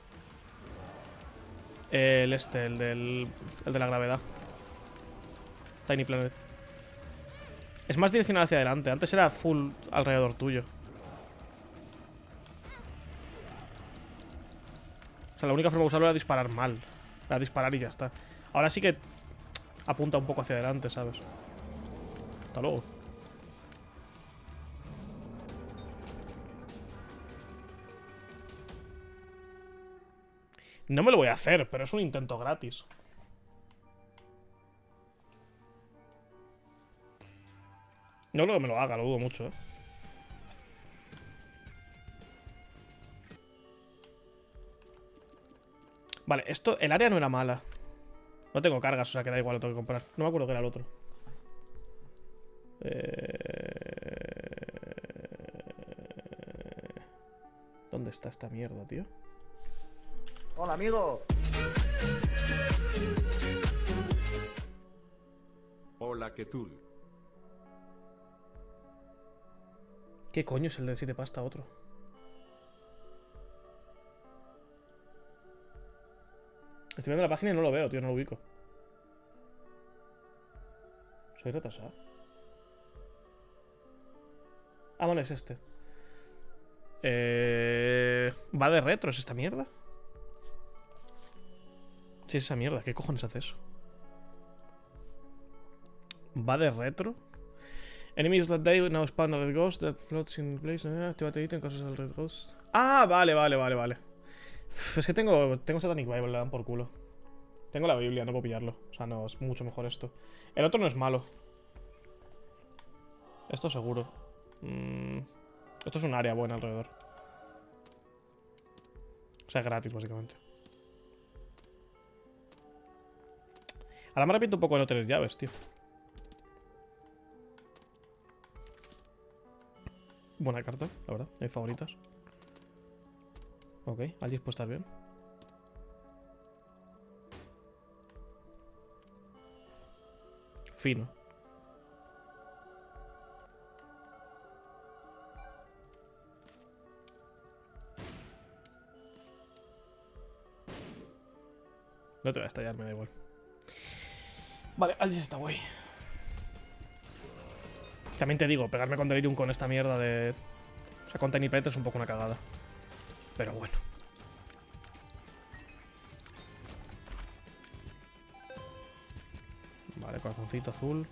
El este, el del... El de la gravedad. Tiny Planet. Es más direccional hacia adelante. Antes era full alrededor tuyo. O sea, la única forma de usarlo era disparar mal. Era disparar y ya está. Ahora sí que apunta un poco hacia adelante, ¿sabes? Hasta luego. No me lo voy a hacer, pero es un intento gratis. No creo que me lo haga, lo dudo mucho, ¿eh? Vale, esto... El área no era mala. No tengo cargas, o sea que da igual, lo tengo que comprar. No me acuerdo que era el otro. Eh... ¿Dónde está esta mierda, tío? Hola, amigo. Hola, Ketul. ¿Qué coño es el de siete pasta otro? Estoy viendo la página y no lo veo, tío, no lo ubico. Soy retrasado. Ah, vale, es este. Eh... ¿Va de retro? ¿Es esta mierda? Sí, es esa mierda. ¿Qué cojones hace eso? ¿Va de retro? Enemies that day now spawn a red ghost that floats in place. Eh, activate item, cosas al red ghost. Ah, vale, vale, vale, vale. Uf, es que tengo, tengo Satanic Bible, le dan por culo. Tengo la Biblia, no puedo pillarlo. O sea, no, es mucho mejor esto. El otro no es malo. Esto seguro. Mm, esto es un área buena alrededor. O sea, gratis, básicamente. Ahora me arrepiento un poco de no tener llaves, tío. Buena carta, la verdad. Hay favoritas. Ok, al diez puede estar bien. Fino. No te voy a estallar, me da igual. Vale, Algis está guay. También te digo, pegarme con Delirium con esta mierda de... O sea, con Tiny Pet es un poco una cagada. Pero bueno. Vale, corazoncito azul.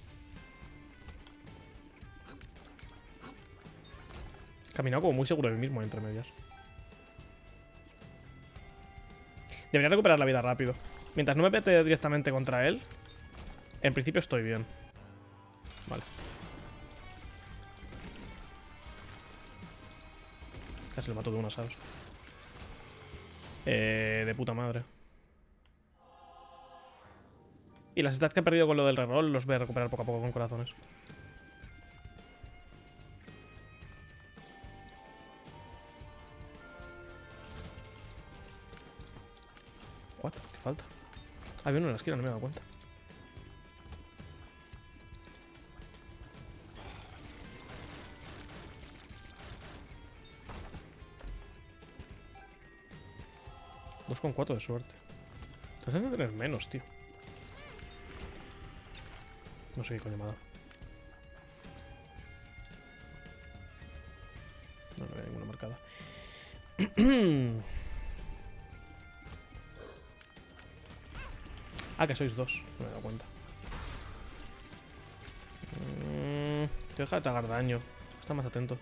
Caminado como muy seguro de mí mismo entre medias. Debería recuperar la vida rápido. Mientras no me pete directamente contra él, en principio estoy bien. Vale. Casi lo mato de una, ¿sabes? Eh, de puta madre. Y las stats que he perdido con lo del reroll los voy a recuperar poco a poco con corazones. What? ¿Qué falta? Había uno en la esquina, no me he dado cuenta. dos con cuatro de suerte. Te hace tener menos, tío. No sé qué coño me ha dado. No, no veo ninguna marcada. Ah, que sois dos. No me he dado cuenta. Mm, te deja de tragar daño. Está más atento.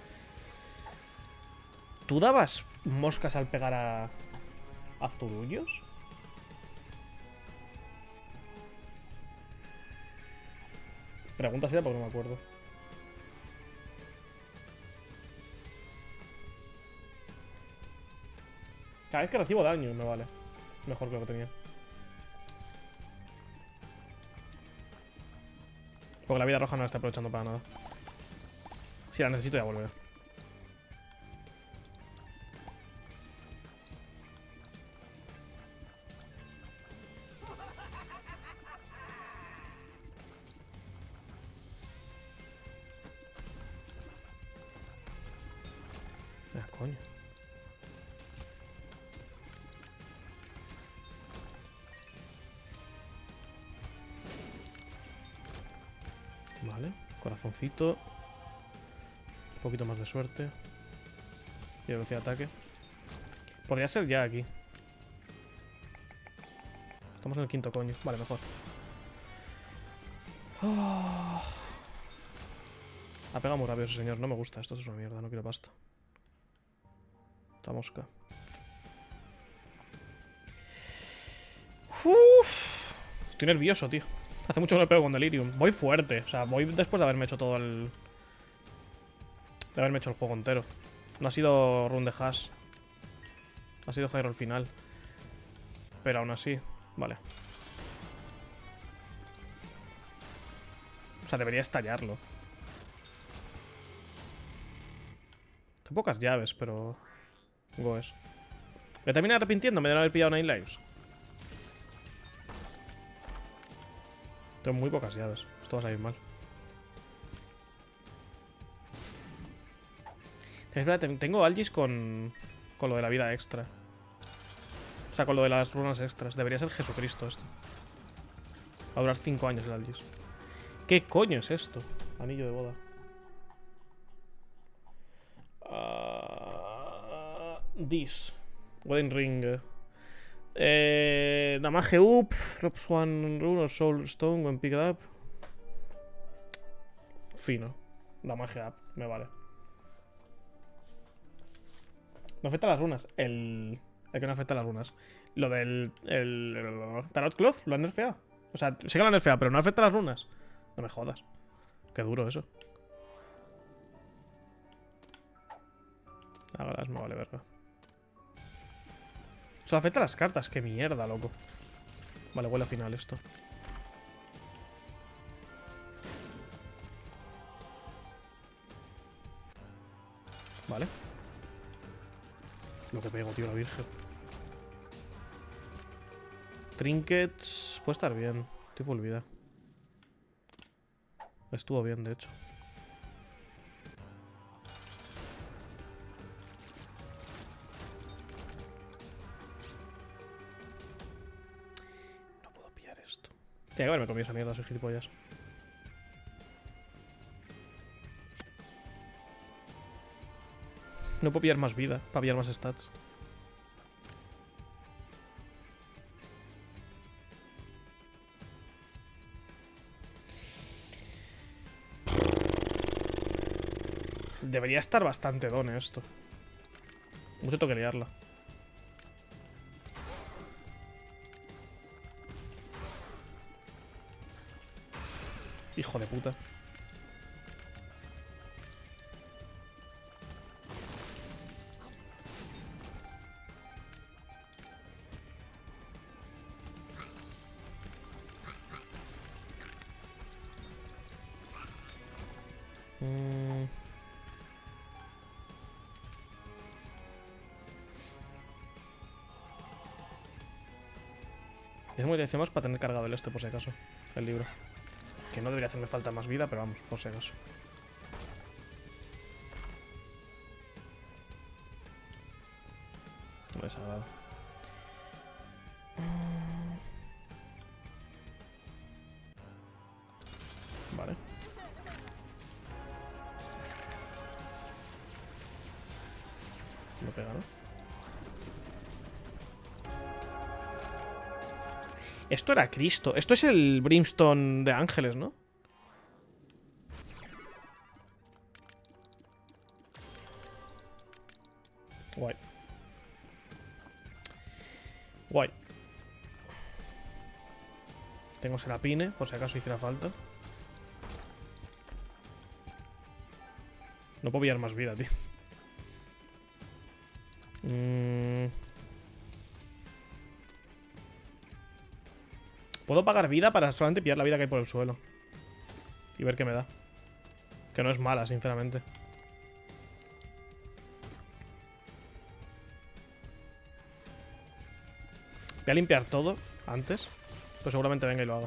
¿Tú dabas moscas al pegar a... a zurullos? Pregunta seria porque no me acuerdo. Cada vez que recibo daño me vale. Mejor que lo que tenía. Porque la vida roja no la está aprovechando para nada. Si la necesito ya volveré. Ah, coño. Vale, corazoncito. Un poquito más de suerte. Y velocidad de ataque. Podría ser ya aquí. Estamos en el quinto coño. Vale, mejor. Oh. Ha pegado muy rápido ese señor. No me gusta. Esto es una mierda. No quiero pasta. Esta mosca. Uf. Estoy nervioso, tío. Hace mucho que no pego con Delirium. Voy fuerte. O sea, voy después de haberme hecho todo el... De haberme hecho el juego entero. No ha sido run de hash. Ha sido high roll final. Pero aún así. Vale. O sea, debería estallarlo. Son pocas llaves, pero... Goes. Me terminé arrepintiéndome de no haber pillado Nine Lives. Tengo muy pocas llaves. Esto va a salir mal. Espera, tengo Algis con, con lo de la vida extra. O sea, con lo de las runas extras. Debería ser Jesucristo esto. Va a durar cinco años el Algis. ¿Qué coño es esto? Anillo de boda. Uh, this. Wedding ring. Eh, damage up. Drops one rune or soul stone when picked up. Fino. Damage up. Me vale. No afecta a las runas. El... El que no afecta a las runas. Lo del... El, el Tarot Cloth lo han nerfeado. O sea, sí que lo han nerfeado, pero no afecta a las runas. No me jodas. Qué duro eso. Ahora me vale verga. Solo afecta a las cartas. Qué mierda, loco. Vale, huele a final esto. Vale. Lo que pego, tío, la virgen. Trinkets. Puede estar bien. Estoy full vida. Estuvo bien, de hecho. No puedo pillar esto. Tiene que haberme comido esa mierda, soy gilipollas. No puedo pillar más vida, para pillar más stats. Debería estar bastante done esto. Mucho tengo que liarla. Hijo de puta. Mm. Decimos que decimos para tener cargado el este por si acaso. El libro. Que no debería hacerme falta más vida, pero vamos, por si acaso. Me desagrada. Vale. Lo pega, ¿no? Esto era Cristo. Esto es el Brimstone de Ángeles, ¿no? Guay. Guay. Tengo Serapine, por si acaso hiciera falta. No puedo pillar más vida, tío. Mmm... Puedo pagar vida para solamente pillar la vida que hay por el suelo. Y ver qué me da. Que no es mala, sinceramente. Voy a limpiar todo antes. Pues seguramente venga y lo haga.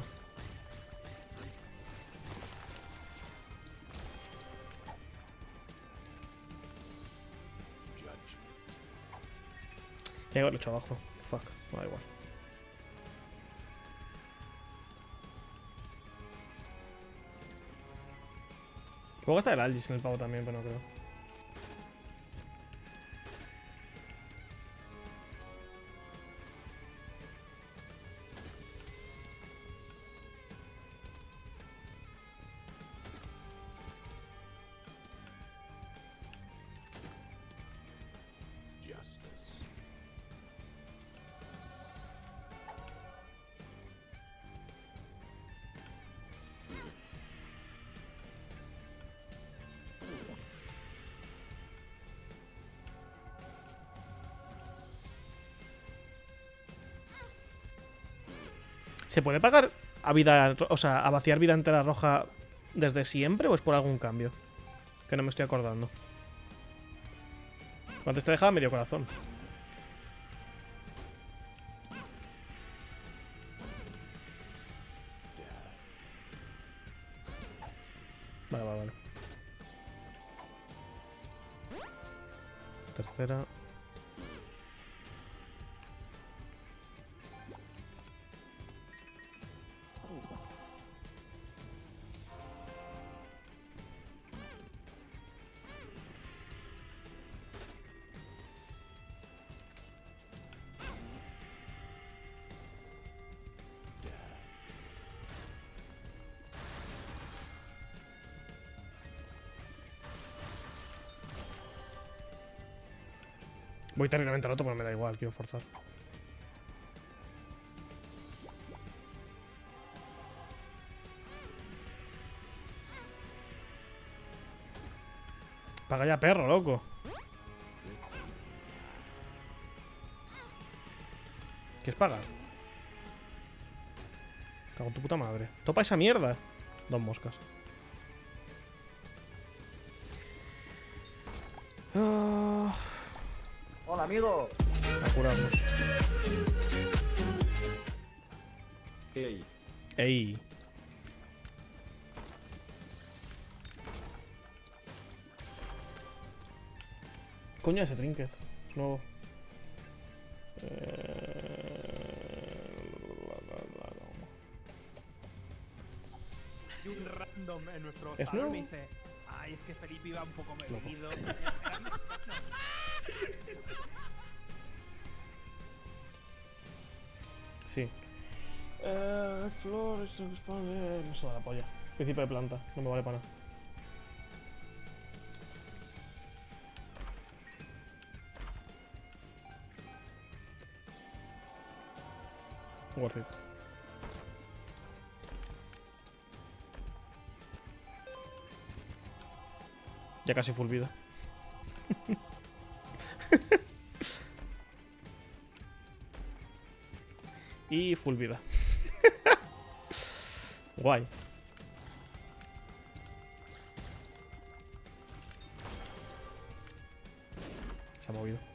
Tiene que haberlo hecho abajo. Fuck, me da igual. Puedo gastar el Algis en el pavo también, pero no creo. ¿Se puede pagar a vida, o sea, a vaciar vida entera roja desde siempre o es por algún cambio? Que no me estoy acordando. Antes te dejaba medio corazón. Vale, vale, vale. Tercera. Voy terriblemente roto, pero me da igual, quiero forzar. Paga ya, perro, loco. ¿Qué es pagar? Cago en tu puta madre. Topa esa mierda. Dos moscas. Ah. Hola, amigo. A curarnos. Ey, Ey. Coño, ese trinket. Es nuevo. Y un random en nuestro ¿Es salón nuevo? me dice: ay, es que Felipe iba un poco bebido. Sí. Eh, flores, no se da la polla. Principio de planta, no me vale para nada. Worth it. Ya casi full vida. Y full vida. Guay. Se ha movido.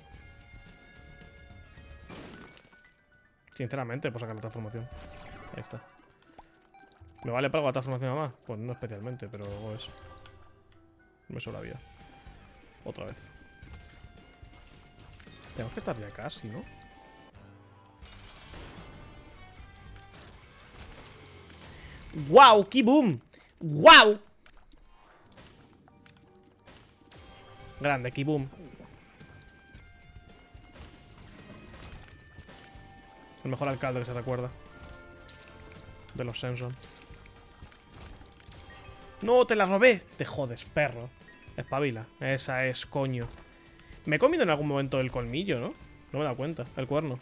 Sinceramente, por sacar la transformación. Ahí está. ¿Me vale para algo la transformación más? Pues no especialmente, pero hago eso. Me sobra vida. Otra vez. Tenemos que estar ya casi, ¿no? ¡Wow! ¡Qué boom! ¡Wow! Grande, Ki Boom. El mejor alcalde que se recuerda. De los Samson. ¡No, te la robé! Te jodes, perro. Espabila. Esa es, coño. Me he comido en algún momento el colmillo, ¿no? No me he dado cuenta. El cuerno.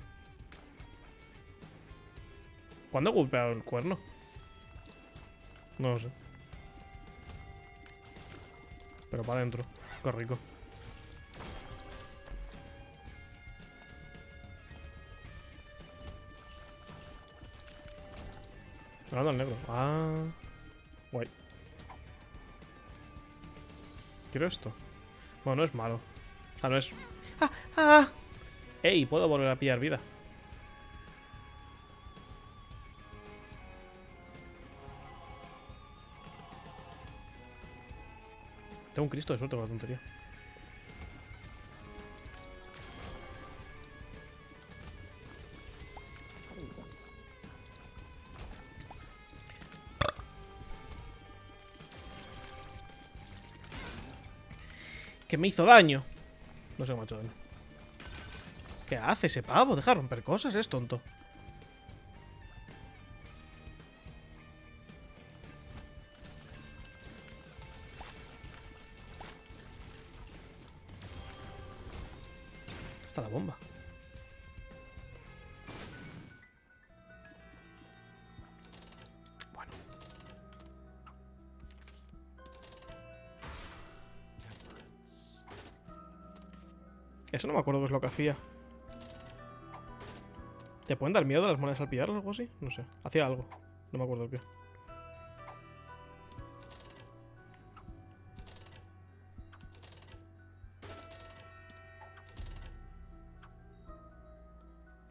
¿Cuándo he golpeado el cuerno? No lo sé. Pero para adentro. Qué rico. Ganando al negro. Ah. Guay. Quiero esto. Bueno, no es malo. O sea, no es... ¡Ah! ¡Ah! ¡Ey! Puedo volver a pillar vida. Tengo un Cristo de suerte con la tontería. Que me hizo daño. No sé cómo ha hecho daño. ¿Qué hace ese pavo? Deja de romper cosas, es tonto. Está la bomba. Bueno. Eso no me acuerdo qué es lo que hacía. ¿Te pueden dar miedo de las monedas al pillarlas o algo así? No sé. Hacía algo. No me acuerdo qué.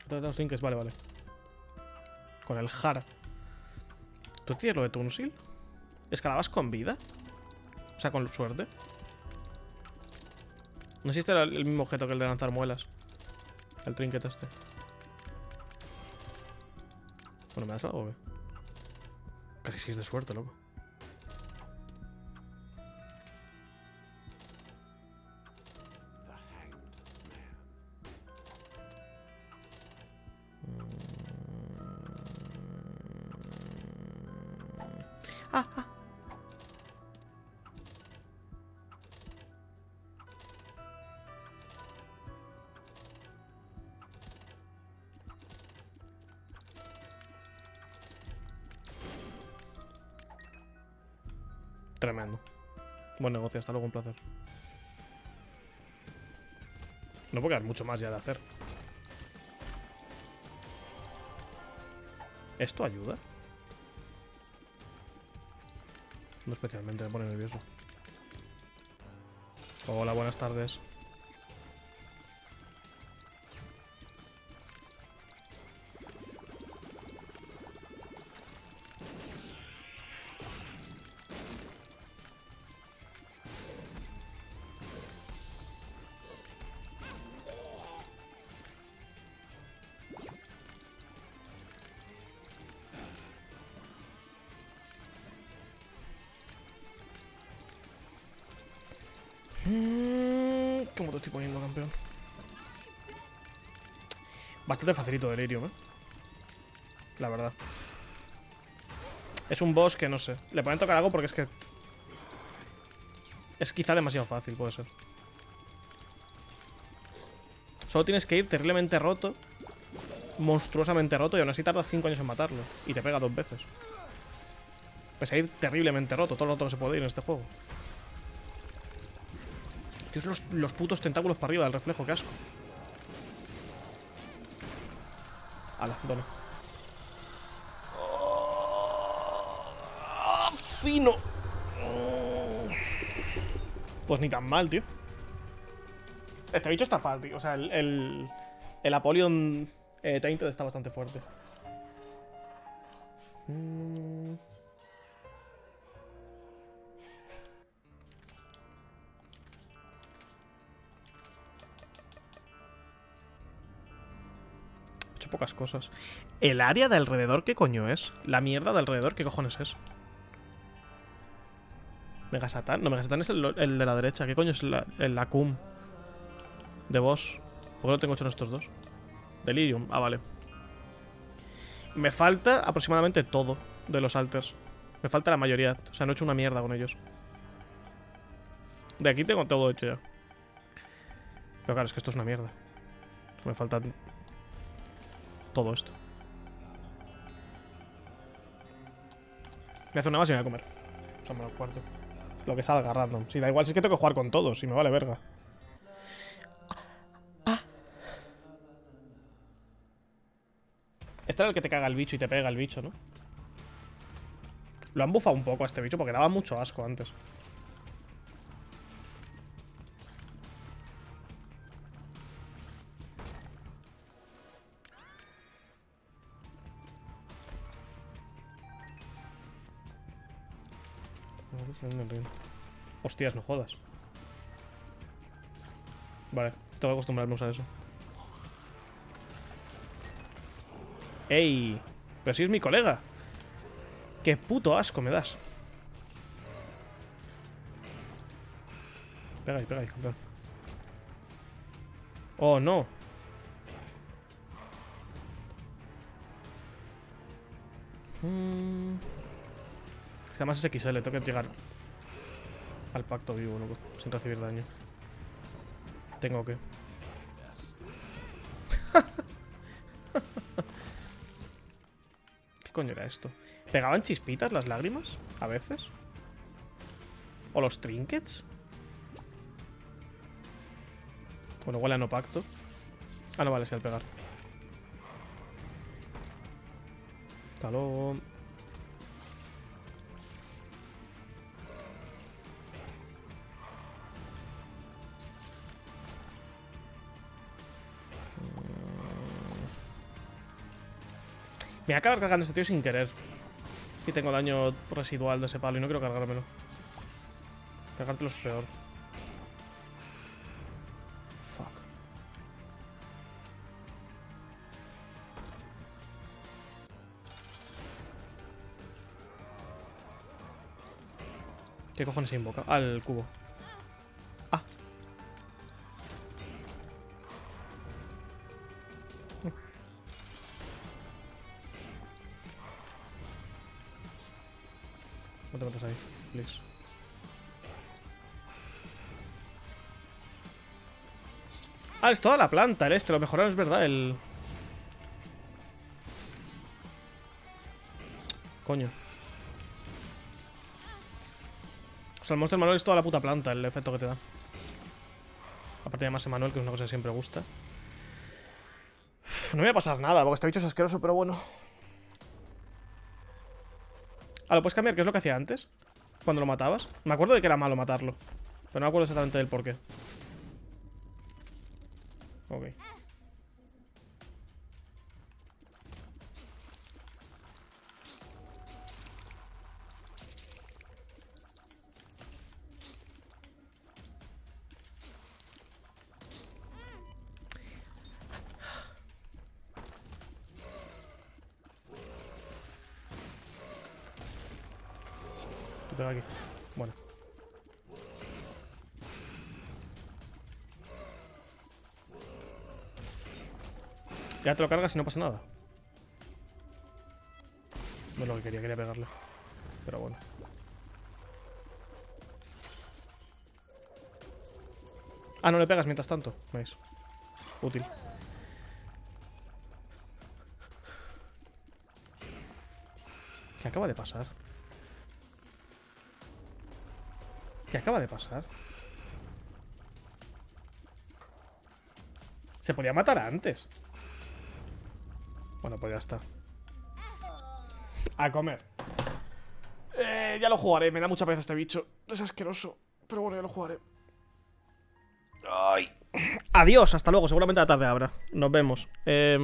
Los trinkets, vale, vale. Con el Jara. ¿Tú tienes lo de Tunsil? ¿Escalabas con vida? O sea, con suerte. No sé si este era el mismo objeto que el de lanzar muelas. El trinket este. Bueno, ¿me das algo o qué? Casi seis de suerte, loco. Ah, ah. Tremendo. Buen negocio, hasta luego, un placer. No puede quedar mucho más ya de hacer. ¿Esto ayuda? No especialmente, me pone nervioso. Hola, buenas tardes. ¿Cómo te estoy poniendo, campeón? Bastante facilito Delirium, ¿eh? La verdad. Es un boss que no sé. Le pueden tocar algo porque es que... Es quizá demasiado fácil, puede ser. Solo tienes que ir terriblemente roto. Monstruosamente roto. Y aún así tardas cinco años en matarlo. Y te pega dos veces. Pese a ir terriblemente roto. Todo lo roto que se puede ir en este juego. Dios, los, los putos tentáculos para arriba del reflejo, qué asco. Ala, dona. Oh, fino. Pues ni tan mal, tío. Este bicho está fácil, tío. O sea, el, el, el Apollyon eh, Tainted está bastante fuerte. Mm. Pocas cosas. El área de alrededor, ¿qué coño es? La mierda de alrededor, ¿qué cojones es? Megasatán. No, Megasatán es el, el de la derecha. ¿Qué coño es la, el Akum? De boss. ¿Por qué no tengo hecho en estos dos? Delirium. Ah, vale. Me falta aproximadamente todo de los alters. Me falta la mayoría. O sea, no he hecho una mierda con ellos. De aquí tengo todo hecho ya. Pero claro, es que esto es una mierda. Me falta... todo esto. Me hace una más y me voy a comer. O sea, me lo cuarto. Lo que salga random. Sí, da igual, si es que tengo que jugar con todos. Y me vale verga. Ah. Este era el que te caga el bicho y te pega el bicho, ¿no? Lo han bufado un poco a este bicho porque daba mucho asco antes. Hostias, no jodas. Vale, tengo que acostumbrarme a usar eso. ¡Ey! Pero si es mi colega. ¡Qué puto asco me das! Pega ahí, pega ahí, campeón. ¡Oh, no! Mm. Es que además es equis ele, tengo que llegar al pacto vivo, loco, sin recibir daño. Tengo que. ¿Qué coño era esto? ¿Pegaban chispitas las lágrimas? A veces. ¿O los trinkets? Bueno, huele a no pacto. Ah, no, vale, sí, al pegar. Hasta luego. Me voy a acabar cargando este tío sin querer. Y tengo daño residual de ese palo y no quiero cargármelo. Cargártelo es peor. Fuck. ¿Qué cojones se invoca? Ah, el cubo. Ah. No te metas ahí, please. Ah, es toda la planta el este. Lo mejoraron, es verdad, el... Coño. O sea, el Monster Manual es toda la puta planta, el efecto que te da. Aparte de llamarse Manuel, que es una cosa que siempre gusta. Uf, no me va a pasar nada, porque este bicho es asqueroso, pero bueno. Ah, ¿lo puedes cambiar? ¿Qué es lo que hacía antes? Cuando lo matabas. Me acuerdo de que era malo matarlo, pero no me acuerdo exactamente del por qué. Ok. Tú pega aquí. Bueno. Ya te lo cargas y no pasa nada. No es lo que quería, quería pegarle. Pero bueno. Ah, no le pegas mientras tanto. Nice. Útil. ¿Qué acaba de pasar? ¿Qué acaba de pasar? Se podía matar antes. Bueno, pues ya está. A comer. Eh, ya lo jugaré. Me da mucha pereza este bicho. Es asqueroso. Pero bueno, ya lo jugaré. Ay. Adiós, hasta luego. Seguramente a la tarde habrá. Nos vemos. Eh,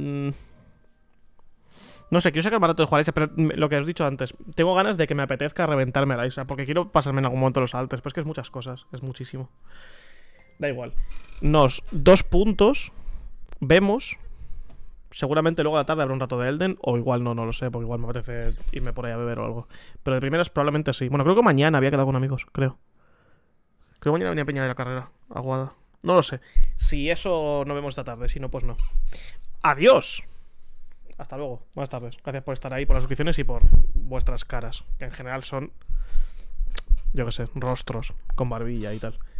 no sé, quiero sacar barato de jugar a Isa, pero lo que os he dicho antes. Tengo ganas de que me apetezca reventarme a la Isa, porque quiero pasarme en algún momento los altos. Pero es que es muchas cosas. Es muchísimo. Da igual. Nos dos puntos. Vemos. Seguramente luego a la tarde habrá un rato de Elden. O igual no, no lo sé, porque igual me apetece irme por ahí a beber o algo. Pero de primeras probablemente sí. Bueno, creo que mañana había quedado con amigos, creo. Creo que mañana venía Peña de la carrera. Aguada. No lo sé. Si eso no vemos esta tarde, si no, pues no. ¡Adiós! Hasta luego. Buenas tardes. Gracias por estar ahí, por las suscripciones y por vuestras caras. Que en general son, yo qué sé, rostros con barbilla y tal.